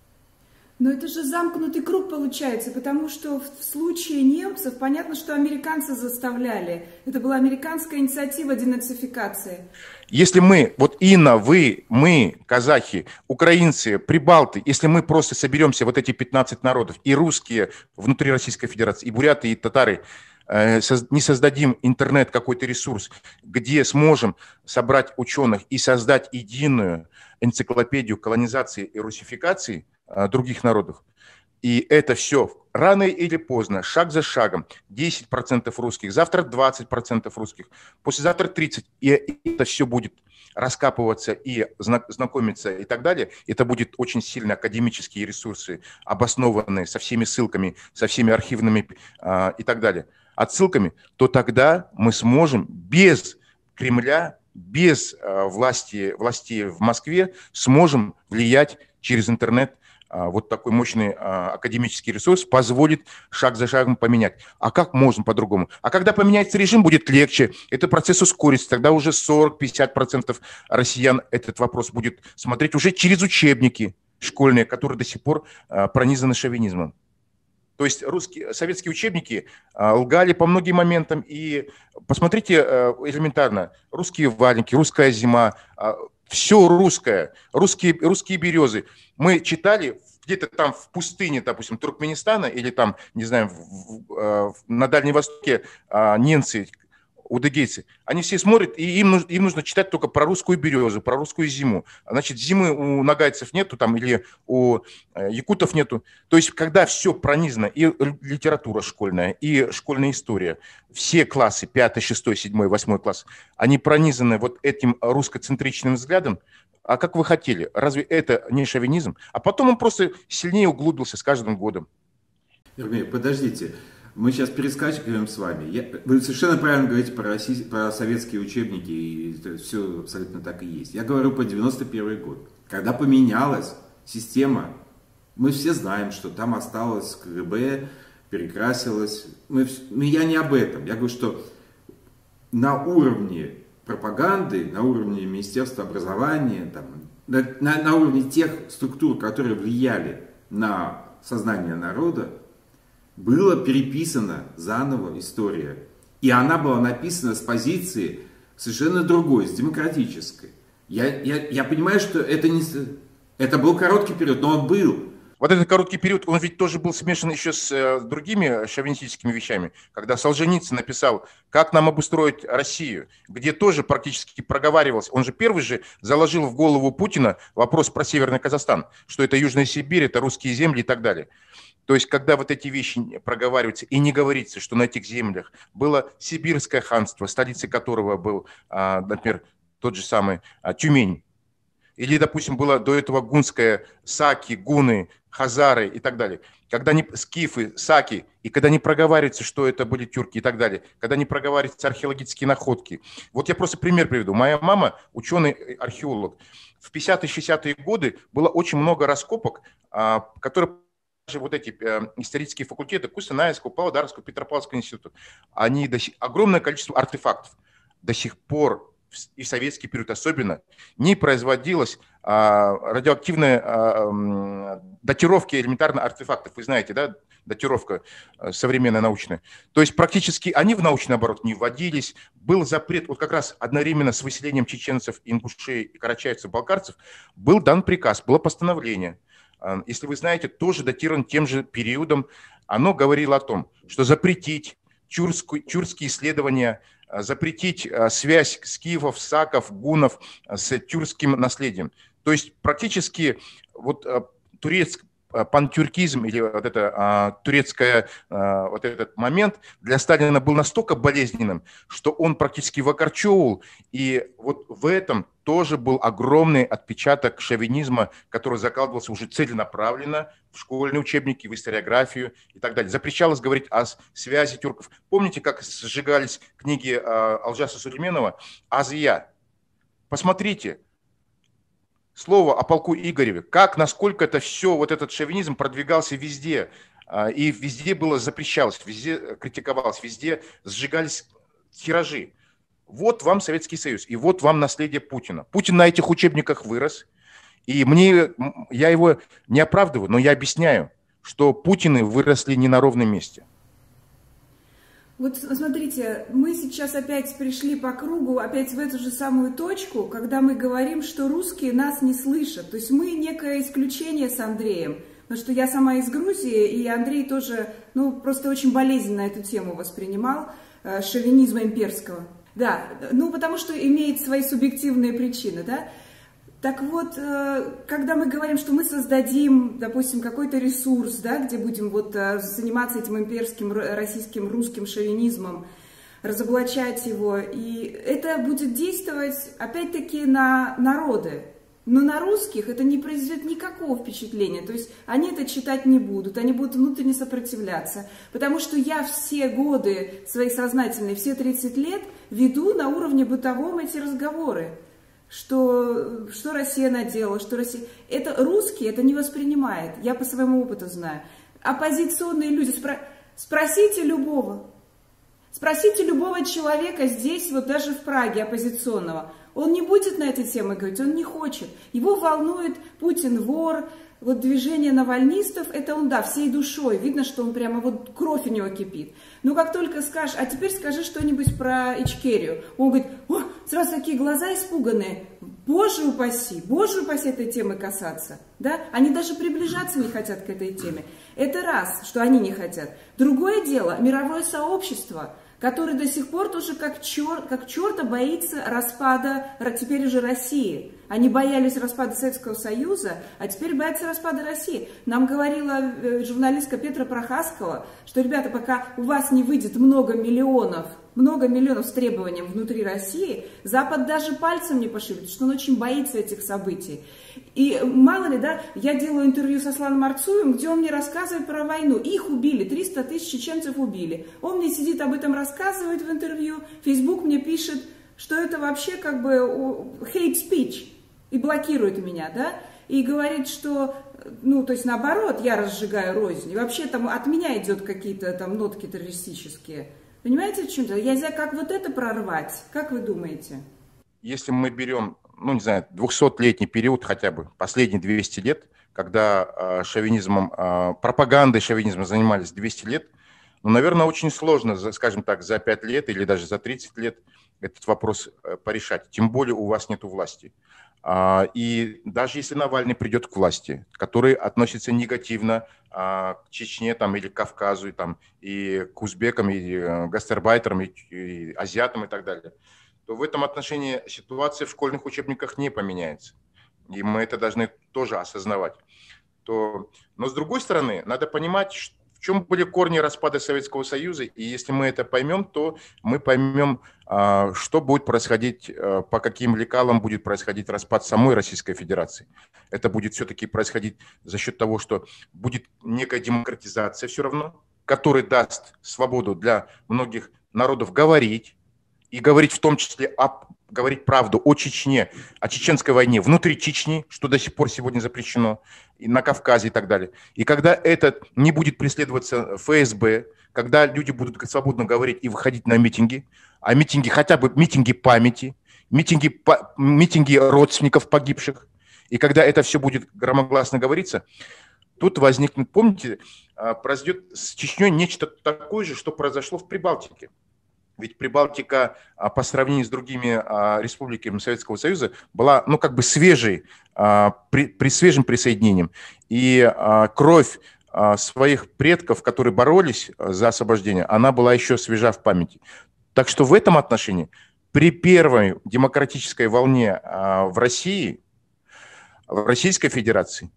Но это же замкнутый круг получается, потому что в случае немцев, понятно, что американцы заставляли. Это была американская инициатива денацификации. Если мы, вот Инна, вы, мы, казахи, украинцы, прибалты, если мы просто соберемся, вот эти 15 народов, и русские внутри Российской Федерации, и буряты, и татары, не создадим интернет, какой-то ресурс, где сможем собрать ученых и создать единую энциклопедию колонизации и русификации других народов, и это все рано или поздно, шаг за шагом, 10% русских, завтра 20% русских, послезавтра 30%, и это все будет раскапываться и знакомиться и так далее. Это будет очень сильно академические ресурсы, обоснованные со всеми ссылками, со всеми архивными и так далее, отсылками, то тогда мы сможем без Кремля, без власти в Москве, сможем влиять через интернет. Вот такой мощный академический ресурс позволит шаг за шагом поменять. А как можно по-другому? А когда поменяется режим, будет легче. Этот процесс ускорится. Тогда уже 40-50% россиян этот вопрос будет смотреть уже через учебники школьные, которые до сих пор пронизаны шовинизмом. То есть советские учебники лгали по многим моментам. И посмотрите элементарно, русские валенки, русская зима, все русское, русские березы. Мы читали где-то там в пустыне, допустим, Туркменистана или там, не знаю, на Дальнем Востоке немцы, удыгейцы, они все смотрят, и им нужно читать только про русскую березу, про русскую зиму. Значит, зимы у нагайцев нету там, или у якутов нету. То есть, когда все пронизано, и литература школьная, и школьная история, все классы, 5, 6, 7, 8 класс, они пронизаны вот этим русскоцентричным взглядом. А как вы хотели? Разве это не шовинизм? А потом он просто сильнее углубился с каждым годом. Евгений, подождите. Мы сейчас перескакиваем с вами. Вы совершенно правильно говорите про советские учебники, и это все абсолютно так и есть. Я говорю про 91 год. Когда поменялась система, мы все знаем, что там осталось КГБ, перекрасилось. Я не об этом. Я говорю, что на уровне пропаганды, на уровне Министерства образования, там, на уровне тех структур, которые влияли на сознание народа, была переписана заново история. И она была написана с позиции совершенно другой, с демократической. Я понимаю, что это был короткий период, но он был. Вот этот короткий период, он ведь тоже был смешан еще с другими шовинистическими вещами, когда Солженицын написал «Как нам обустроить Россию», где тоже практически проговаривалось. Он же первый же заложил в голову Путина вопрос про Северный Казахстан, что это Южная Сибирь, это русские земли и так далее. То есть, когда вот эти вещи проговариваются и не говорится, что на этих землях было Сибирское ханство, столицей которого был, например, тот же самый Тюмень, или, допустим, было до этого гунское саки, гуны, хазары и так далее. Когда не скифы, саки, и когда не проговаривается, что это были тюрки и так далее, когда не проговариваются археологические находки. Вот я просто пример приведу. Моя мама, ученый-археолог. В 50-60-е годы было очень много раскопок, которые вот эти исторические факультеты Кустанайского, Павлодарского, Петропавловского института, они огромное количество артефактов до сих пор, и в советский период особенно, не производилось радиоактивной датировки элементарно артефактов. Вы знаете, да, датировка современная научная. То есть практически они в научный оборот не вводились. Был запрет, вот как раз одновременно с выселением чеченцев, ингушей, карачаевцев, балкарцев, был дан приказ, было постановление. Если вы знаете, тоже датирован тем же периодом. Оно говорило о том, что запретить тюркские исследования, запретить связь скифов, саков, гунов с тюркским наследием. То есть практически вот пантюркизм или вот это вот этот момент для Сталина был настолько болезненным, что он практически выкорчевывал. И вот в этом тоже был огромный отпечаток шовинизма, который закладывался уже целенаправленно в школьные учебники, в историографию и так далее. Запрещалось говорить о связи тюрков. Помните, как сжигались книги Алжаса Сулейменова «Азия»? Посмотрите. Слово о полку Игореве, насколько это все, вот этот шовинизм продвигался везде, и везде было запрещалось, везде критиковалось, везде сжигались тиражи. Вот вам Советский Союз, и вот вам наследие Путина. Путин на этих учебниках вырос, и я его не оправдываю, но я объясняю, что Путины выросли не на ровном месте. Вот смотрите, мы сейчас опять пришли по кругу, опять в эту же самую точку, когда мы говорим, что русские нас не слышат. То есть мы некое исключение с Андреем. Потому что я сама из Грузии, и Андрей тоже, просто очень болезненно эту тему воспринимал, шовинизма имперского. Да, потому что имеет свои субъективные причины, да. Так вот, когда мы говорим, что мы создадим, допустим, какой-то ресурс, да, где будем заниматься этим имперским, российским, русским шовинизмом, разоблачать его, и это будет действовать, опять-таки, на народы. Но на русских это не произведет никакого впечатления, то есть они это читать не будут, они будут внутренне сопротивляться, потому что я все годы свои сознательные, все 30 лет веду на уровне бытовом эти разговоры. Что Россия наделала, что Россия... Это русские это не воспринимает, я по своему опыту знаю. Оппозиционные люди, спросите любого человека здесь, вот даже в Праге оппозиционного, он не будет на этой теме говорить, он не хочет. Его волнует Путин вор, вот движение навальнистов, это он, да, всей душой. Видно, что он прямо вот кровь у него кипит. Но как только скажешь, а теперь скажи что-нибудь про Ичкерию. Он говорит, о, сразу такие глаза испуганные. Боже упаси этой темы касаться. Да? Они даже приближаться не хотят к этой теме. Это раз, что они не хотят. Другое дело, мировое сообщество, которое до сих пор тоже как черта боится распада теперь уже России. Они боялись распада Советского Союза, а теперь боятся распада России. Нам говорила журналистка Петра Прохаскова, что, ребята, пока у вас не выйдет много миллионов с требованием внутри России, Запад даже пальцем не пошевелит, что он очень боится этих событий. И мало ли, да, я делаю интервью со Асланом Арцуевым, где он мне рассказывает про войну. Их убили, 300 тысяч чеченцев убили. Он мне сидит об этом рассказывает в интервью, Facebook мне пишет, что это вообще как бы hate speech, и блокирует меня, да, и говорит, что, ну, то есть наоборот, я разжигаю рознь, и вообще там от меня идет какие-то там нотки террористические. Понимаете, в чем-то? Я не знаю, как вот это прорвать, как вы думаете? Если мы берем, ну, не знаю, 200-летний период хотя бы, последние 200 лет, когда шовинизмом, пропагандой шовинизма занимались 200 лет, ну, наверное, очень сложно, скажем так, за 5 лет или даже за 30 лет этот вопрос порешать. Тем более у вас нету власти. И даже если Навальный придет к власти, который относится негативно к Чечне там, или к Кавказу, там, и к узбекам, и гастарбайтерам, и азиатам и так далее, то в этом отношении ситуация в школьных учебниках не поменяется. И мы это должны тоже осознавать. Но с другой стороны, надо понимать, в чем были корни распада Советского Союза, и если мы это поймем, то мы поймем, что будет происходить, по каким лекалам будет происходить распад самой Российской Федерации. Это будет все-таки происходить за счет того, что будет некая демократизация все равно, которая даст свободу для многих народов говорить, и говорить в том числе говорить правду о Чечне, о чеченской войне внутри Чечни, что до сих пор сегодня запрещено, и на Кавказе и так далее. И когда это не будет преследоваться ФСБ, когда люди будут свободно говорить и выходить на митинги, а митинги хотя бы митинги памяти, митинги родственников погибших, и когда это все будет громогласно говориться, тут возникнет, помните, произойдет с Чечней нечто такое же, что произошло в Прибалтике. Ведь Прибалтика по сравнению с другими республиками Советского Союза была, ну, как бы свежей, при свежем присоединении. И кровь своих предков, которые боролись за освобождение, она была еще свежа в памяти. Так что в этом отношении при первой демократической волне в России, в Российской Федерации,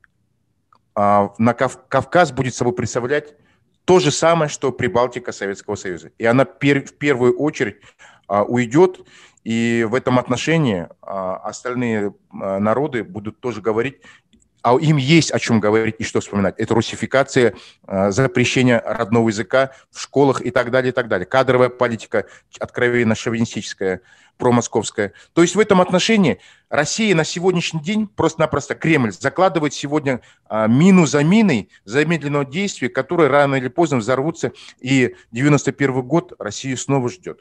на Кавказ будет собой представлять то же самое, что Прибалтика Советского Союза. И она в первую очередь уйдет, и в этом отношении остальные народы будут тоже говорить, а им есть о чем говорить и что вспоминать. Это русификация, запрещение родного языка в школах и так далее, и так далее. Кадровая политика, откровенно шовинистическая, промосковская. То есть в этом отношении Россия на сегодняшний день, просто-напросто Кремль закладывает сегодня мину за миной замедленного действия, которые рано или поздно взорвутся, и 91 год Россию снова ждет.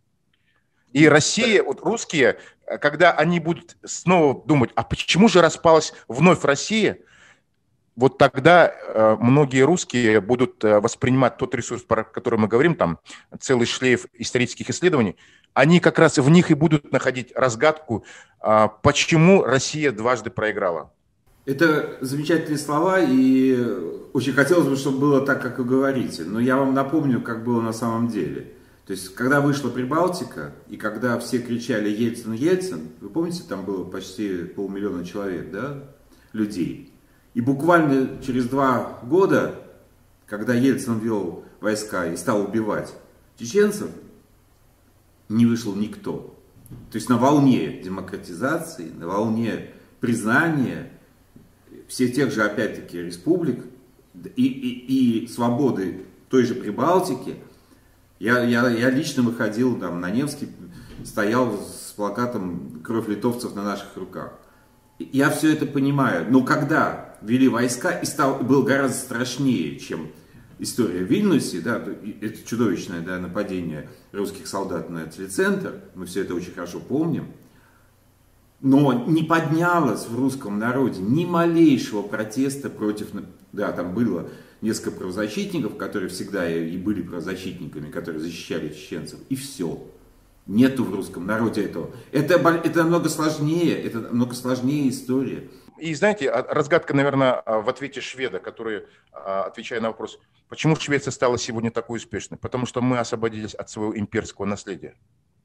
И Россия, вот русские, когда они будут снова думать, а почему же распалась вновь Россия, вот тогда многие русские будут воспринимать тот ресурс, про который мы говорим, там целый шлейф исторических исследований, они как раз в них и будут находить разгадку, почему Россия дважды проиграла. Это замечательные слова, и очень хотелось бы, чтобы было так, как вы говорите. Но я вам напомню, как было на самом деле. То есть, когда вышла Прибалтика, и когда все кричали «Ельцин, Ельцин», вы помните, там было почти 500 000 человек, да, людей. И буквально через 2 года, когда Ельцин ввел войска и стал убивать чеченцев, не вышел никто. То есть на волне демократизации, на волне признания все тех же, опять-таки, республик и свободы той же Прибалтики, я лично выходил там на Невский, стоял с плакатом «Кровь литовцев на наших руках». Я все это понимаю, но когда ввели войска, и было гораздо страшнее, чем история в Вильнюсе, да, это чудовищное, да, нападение русских солдат на телецентр, мы все это очень хорошо помним. Но не поднялось в русском народе ни малейшего протеста против... Да, там было несколько правозащитников, которые всегда и были правозащитниками, которые защищали чеченцев, и все. Нету в русском народе этого. Это намного сложнее история. И знаете, разгадка, наверное, в ответе шведа, который, отвечая на вопрос, почему Швеция стала сегодня такой успешной? Потому что мы освободились от своего имперского наследия.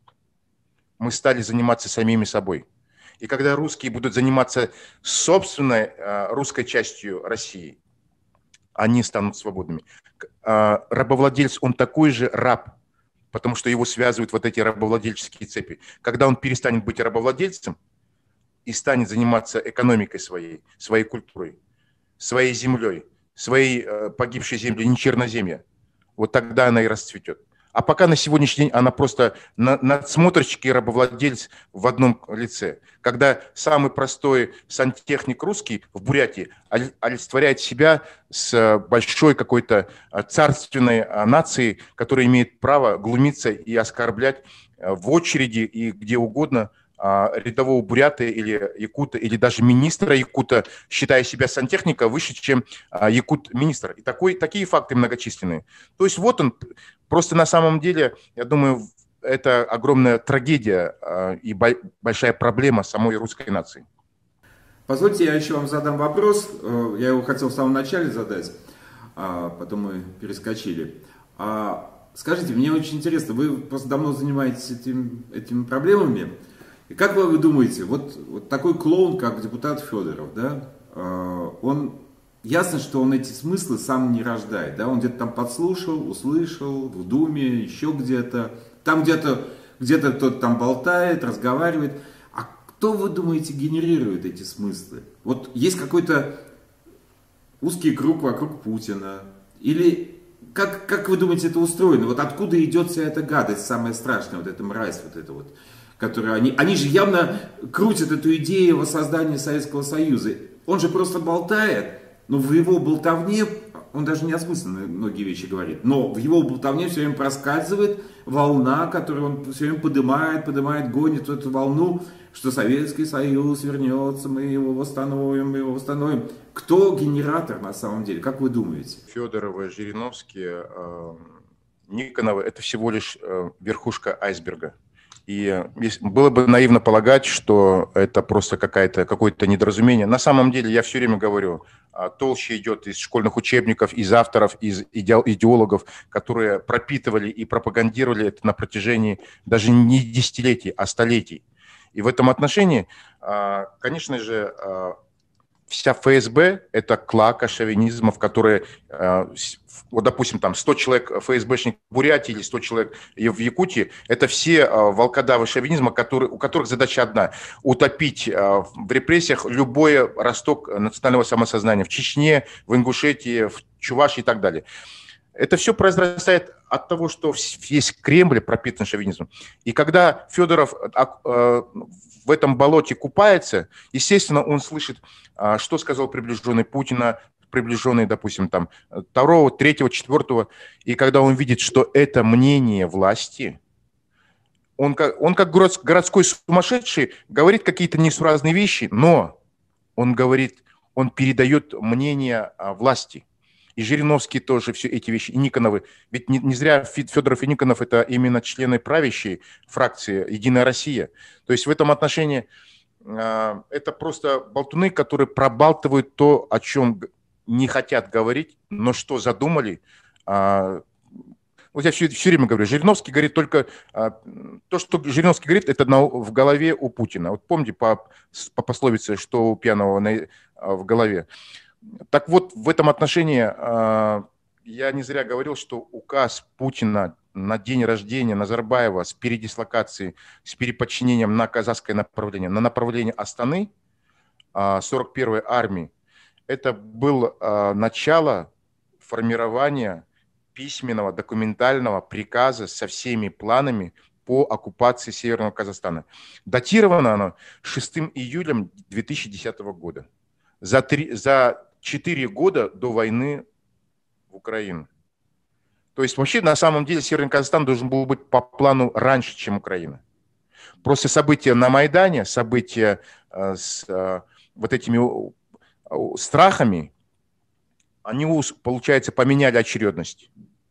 Мы стали заниматься самими собой. И когда русские будут заниматься собственной русской частью России, они станут свободными. Рабовладелец, он такой же раб, потому что его связывают вот эти рабовладельческие цепи. Когда он перестанет быть рабовладельцем и станет заниматься экономикой своей культурой, своей землей, своей погибшей землей, не черноземья, вот тогда она и расцветет. А пока на сегодняшний день она просто надсмотрщик и рабовладелец в одном лице. Когда самый простой сантехник русский в Бурятии олицетворяет себя с большой какой-то царственной нацией, которая имеет право глумиться и оскорблять в очереди и где угодно рядового бурята или якута, или даже министра якута, считая себя сантехника выше, чем якут-министр. И такие факты многочисленные. То есть вот он, просто на самом деле, я думаю, это огромная трагедия и большая проблема самой русской нации. Позвольте, я еще вам задам вопрос. Я его хотел в самом начале задать, потом мы перескочили. Скажите, мне очень интересно, вы просто давно занимаетесь этими проблемами. И как вы думаете, вот такой клоун, как депутат Федоров, да, он, ясно, что он эти смыслы сам не рождает, да, он где-то там подслушал, услышал, в Думе, еще где-то, там где-то кто-то там болтает, разговаривает. А кто, вы думаете, генерирует эти смыслы? Вот есть какой-то узкий круг вокруг Путина, или как вы думаете, это устроено? Вот откуда идет вся эта гадость, самая страшная, вот эта мразь, вот эта вот, которые они же явно крутят эту идею воссоздания Советского Союза. Он же просто болтает, но в его болтовне, он даже не осмысленно многие вещи говорит, но в его болтовне все время проскальзывает волна, которую он все время поднимает, гонит эту волну, что Советский Союз вернется, мы его восстановим. Кто генератор на самом деле, как вы думаете? Федоровы, Жириновские, Никоновы – это всего лишь верхушка айсберга. И было бы наивно полагать, что это просто какое-то недоразумение. На самом деле, я все время говорю, толще идет из школьных учебников, из авторов, из идеологов, которые пропитывали и пропагандировали это на протяжении даже не десятилетий, а столетий. И в этом отношении, конечно же, вся ФСБ – это клака шовинизмов, которые, вот, допустим, там 100 человек ФСБшников в Бурятии или 100 человек в Якутии – это все волкодавы шовинизма, у которых задача одна – утопить в репрессиях любой росток национального самосознания в Чечне, в Ингушетии, в Чувашии и так далее. Это все произрастает от того, что весь Кремль пропитан шовинизмом. И когда Федоров в этом болоте купается, естественно, он слышит, что сказал приближенный Путина, приближенный, допустим, там, 2-го, 3-го, 4-го. И когда он видит, что это мнение власти, он как городской сумасшедший говорит какие-то несуразные вещи, но он передает мнение власти. И Жириновский тоже все эти вещи, и Никоновы. Ведь не зря Федоров и Никонов – это именно члены правящей фракции «Единая Россия». То есть в этом отношении это просто болтуны, которые пробалтывают то, о чем не хотят говорить, но что задумали. Вот я все время говорю, Жириновский говорит только… То, что Жириновский говорит, это в голове у Путина. Вот помните по пословице, что у пьяного в голове. Так вот, в этом отношении я не зря говорил, что указ Путина на день рождения Назарбаева с передислокацией, с переподчинением на казахское направление, на направление Астаны, 41-й армии, это было начало формирования письменного документального приказа со всеми планами по оккупации Северного Казахстана. Датировано оно 6 июля 2010 года. За 4 года до войны в Украину. То есть вообще на самом деле Северный Казахстан должен был быть по плану раньше, чем Украина. Просто события на Майдане, события с вот этими страхами, они, получается, поменяли очередность.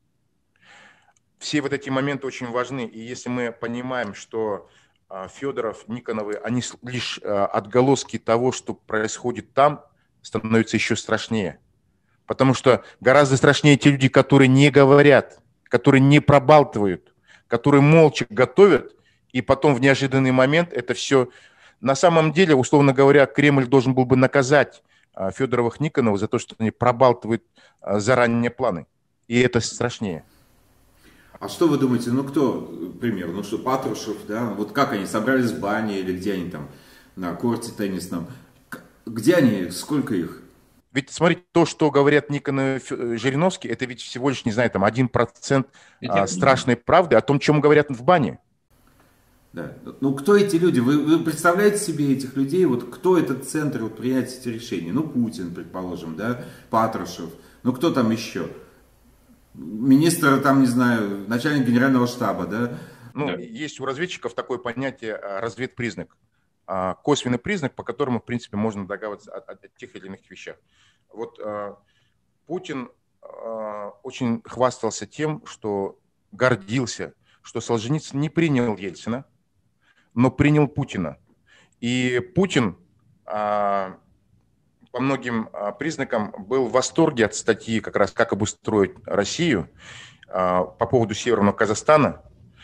Все вот эти моменты очень важны. И если мы понимаем, что Федоров, Никоновы, они лишь отголоски того, что происходит там, становятся еще страшнее. Потому что гораздо страшнее те люди, которые не говорят, которые не пробалтывают, которые молча готовят, и потом в неожиданный момент это все... На самом деле, условно говоря, Кремль должен был бы наказать Федоровых, Никоновых за то, что они пробалтывают заранее планы. И это страшнее. А что вы думаете, ну кто, пример, ну что, Патрушев, да, вот как они собрались в бане или где они там, на корте теннисном, где они, сколько их? Ведь смотрите, то, что говорят Никонов и Жириновский, это ведь всего лишь, не знаю, там 1% страшной правды о том, чем говорят в бане. Да. Ну, кто эти люди? Вы представляете себе этих людей? Вот кто этот центр вот, принятия этих решений? Ну, Путин, предположим, да, Патрушев. Ну, кто там еще? Министр, там, не знаю, начальник генерального штаба, да? Ну, да. Есть у разведчиков такое понятие разведпризнак. Косвенный признак, по которому, в принципе, можно догадываться о тех или иных вещах. Вот Путин очень хвастался тем, что гордился, что Солженицын не принял Ельцина, но принял Путина. И Путин по многим признакам был в восторге от статьи как раз «Как обустроить Россию» по поводу Северного Казахстана.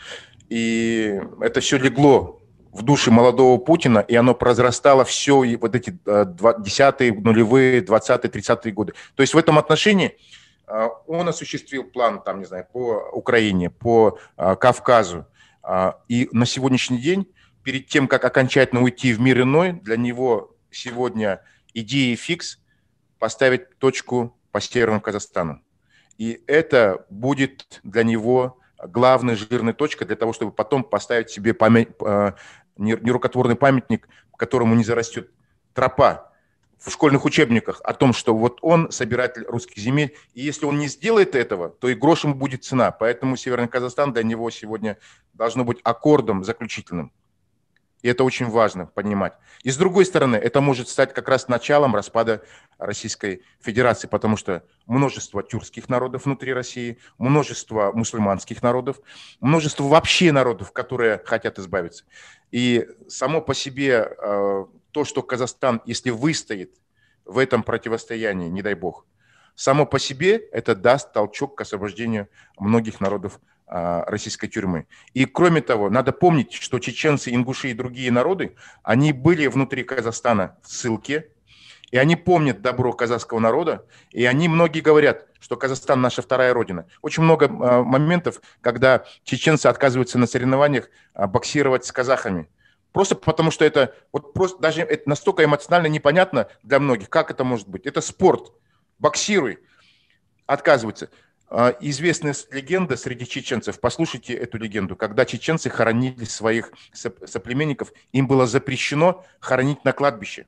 И это все легло в душе молодого Путина, и оно прозрастало все, и вот эти 10-е, нулевые, 20-е, 30-е годы. То есть в этом отношении он осуществил план, там, не знаю, по Украине, по Кавказу. И на сегодняшний день, перед тем, как окончательно уйти в мир иной, для него сегодня идея фикс поставить точку по Северному Казахстану. И это будет для него главной жирной точкой для того, чтобы потом поставить себе нерукотворный памятник, к которому не зарастет тропа в школьных учебниках о том, что вот он собиратель русских земель, и если он не сделает этого, то и грош ему будет цена. Поэтому Северный Казахстан для него сегодня должно быть аккордом заключительным. И это очень важно понимать. И с другой стороны, это может стать как раз началом распада Российской Федерации, потому что множество тюркских народов внутри России, множество мусульманских народов, множество вообще народов, которые хотят избавиться. И само по себе то, что Казахстан, если выстоит в этом противостоянии, не дай бог, само по себе это даст толчок к освобождению многих народов российской тюрьмы. И кроме того, надо помнить, что чеченцы, ингуши и другие народы, они были внутри Казахстана в ссылке, и они помнят добро казахского народа, и они, многие говорят, что Казахстан наша вторая родина. Очень много моментов, когда чеченцы отказываются на соревнованиях боксировать с казахами. Просто потому, что это вот просто даже это настолько эмоционально непонятно для многих, как это может быть. Это спорт. Боксируй. Отказываются. Известная легенда среди чеченцев, послушайте эту легенду, когда чеченцы хоронили своих соплеменников, им было запрещено хоронить на кладбище.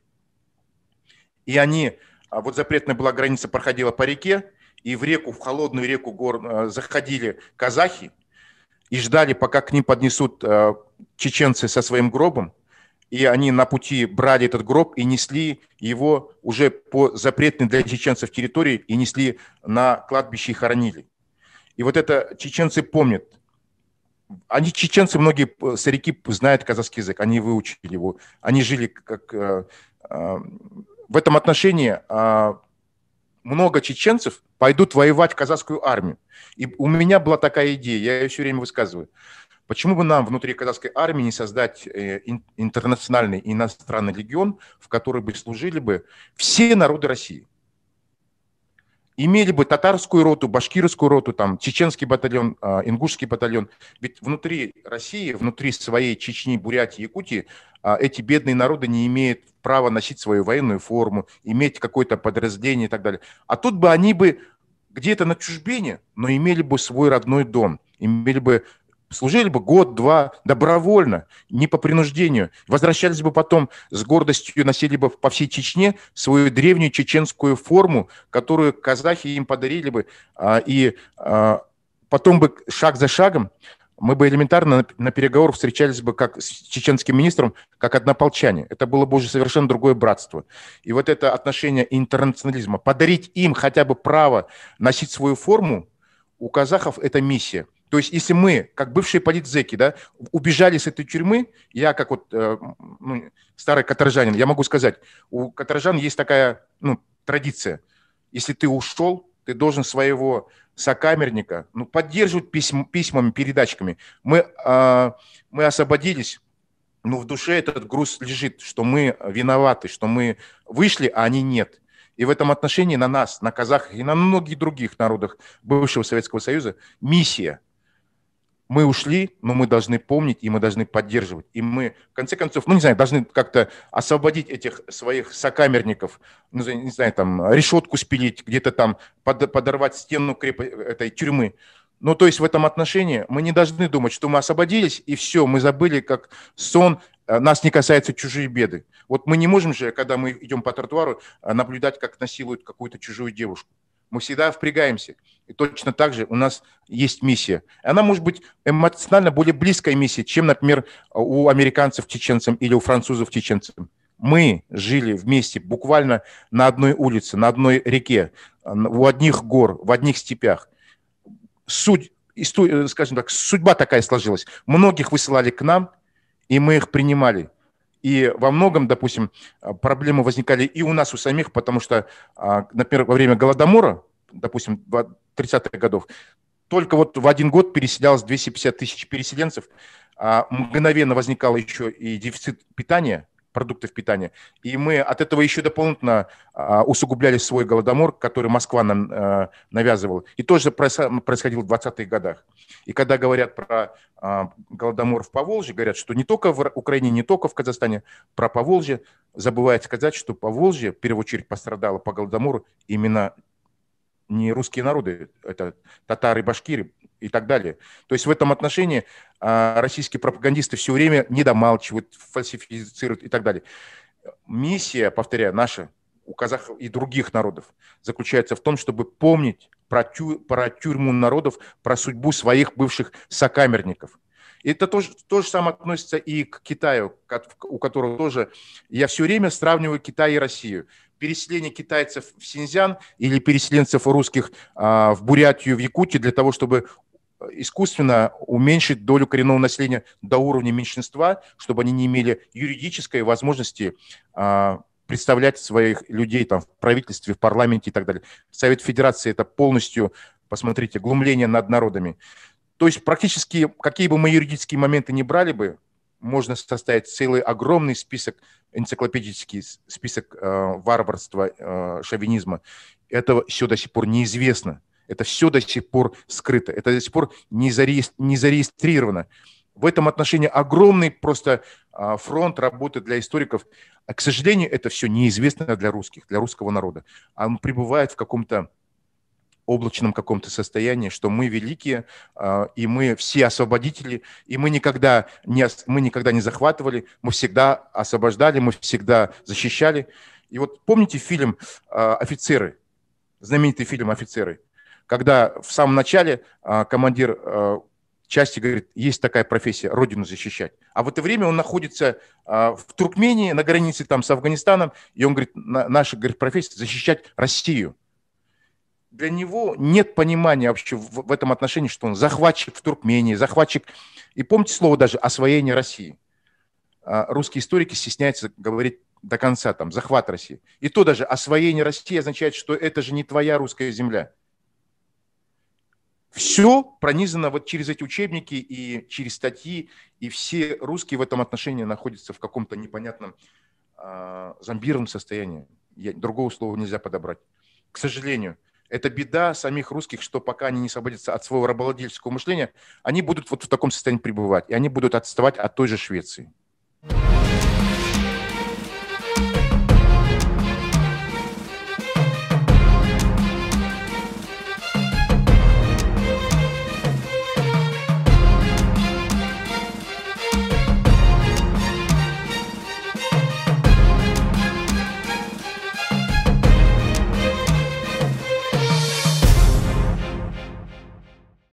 И они, вот запретная была граница, проходила по реке, и в реку, в холодную реку заходили казахи и ждали, пока к ним поднесут чеченцы со своим гробом, и они на пути брали этот гроб и несли его уже по запретной для чеченцев территории и несли на кладбище и хоронили. И вот это чеченцы помнят. Они, чеченцы, многие старики знают казахский язык, они выучили его. Они жили как... В этом отношении много чеченцев пойдут воевать в казахскую армию. И у меня была такая идея, я ее все время высказываю. Почему бы нам внутри казахской армии не создать интернациональный иностранный легион, в который бы служили бы все народы России? Имели бы татарскую роту, башкирскую роту, там, чеченский батальон, ингушский батальон. Ведь внутри России, внутри своей Чечни, Бурятии, Якутии эти бедные народы не имеют права носить свою военную форму, иметь какое-то подразделение и так далее. А тут бы они бы где-то на чужбине, но имели бы свой родной дом, имели бы... Служили бы год-два добровольно, не по принуждению. Возвращались бы потом с гордостью, носили бы по всей Чечне свою древнюю чеченскую форму, которую казахи им подарили бы. И потом бы шаг за шагом Мы бы элементарно на переговорах встречались бы как с чеченским министром, как однополчане. Это было бы уже совершенно другое братство. И вот это отношение интернационализма, подарить им хотя бы право носить свою форму, у казахов это миссия. То есть если мы, как бывшие политзеки, да, убежали с этой тюрьмы, я как вот старый каторжанин, я могу сказать, у каторжан есть такая традиция. Если ты ушел, ты должен своего сокамерника поддерживать письмами, передачками. Мы освободились, но в душе этот груз лежит, что мы виноваты, что мы вышли, а они нет. И в этом отношении на нас, на казахах и на многих других народах бывшего Советского Союза миссия. Мы ушли, но мы должны помнить, и мы должны поддерживать. И мы, в конце концов, должны как-то освободить этих своих сокамерников, не знаю, там, решетку спилить, где-то там подорвать стену этой тюрьмы. То есть в этом отношении мы не должны думать, что мы освободились, и все, мы забыли, как сон, нас не касаются чужие беды. Вот мы не можем же, когда мы идем по тротуару, наблюдать, как насилуют какую-то чужую девушку. Мы всегда впрягаемся. И точно так же у нас есть миссия. Она может быть эмоционально более близкая миссия, чем, например, у американцев чеченцам или у французов чеченцам. Мы жили вместе буквально на одной улице, на одной реке, у одних гор, в одних степях. Скажем так, судьба такая сложилась. Многих высылали к нам, и мы их принимали. И во многом, допустим, проблемы возникали и у нас, у самих, потому что, например, во время Голодомора, допустим, 30-х годов, только вот в один год переселялось 250 тысяч переселенцев, мгновенно возникал еще и дефицит питания, продуктов питания, и мы от этого еще дополнительно усугубляли свой Голодомор, который Москва нам навязывала. И тоже происходило в 20-х годах. И когда говорят про Голодомор в Поволжье, говорят, что не только в Украине, не только в Казахстане, про Поволжье, забывают сказать, что Поволжье в первую очередь пострадало по Голодомору именно не русские народы, это татары, башкиры и так далее. То есть в этом отношении российские пропагандисты все время недомалчивают, фальсифицируют и так далее. Миссия, повторяю, наша, у казахов и других народов, заключается в том, чтобы помнить про тюрьму народов, про судьбу своих бывших сокамерников. И это то же самое относится и к Китаю, у которого тоже я все время сравниваю Китай и Россию. Переселение китайцев в Синьцзян или переселенцев русских в Бурятию, в Якутию для того, чтобы искусственно уменьшить долю коренного населения до уровня меньшинства, чтобы они не имели юридической возможности представлять своих людей там, в правительстве, в парламенте и так далее. Совет Федерации – это полностью, посмотрите, глумление над народами. То есть практически, какие бы мы юридические моменты ни брали бы, можно составить целый огромный список, энциклопедический список варварства, шовинизма. Это все до сих пор неизвестно. Это все до сих пор скрыто. Это до сих пор не зарегистрировано. В этом отношении огромный просто фронт работы для историков. А, к сожалению, это все неизвестно для русских, для русского народа. Он пребывает в каком-то облачном каком-то состоянии, что мы великие, и мы все освободители, и мы никогда не захватывали, мы всегда освобождали, мы всегда защищали. И вот помните фильм «Офицеры», знаменитый фильм «Офицеры», когда в самом начале командир части говорит, есть такая профессия – родину защищать. А в это время он находится в Туркмении, на границе там с Афганистаном, и он говорит, наша, говорит, профессия – защищать Россию. Для него нет понимания вообще в этом отношении, что он захватчик в Туркмении, захватчик. И помните слово даже «освоение России». Русские историки стесняются говорить до конца, там, захват России. И то даже освоение России означает, что это же не твоя русская земля. Все пронизано вот через эти учебники и через статьи, и все русские в этом отношении находятся в каком-то непонятном зомбированном состоянии. Другого слова нельзя подобрать. К сожалению, это беда самих русских, что пока они не освободятся от своего рабовладельческого мышления, они будут вот в таком состоянии пребывать, и они будут отставать от той же Швеции.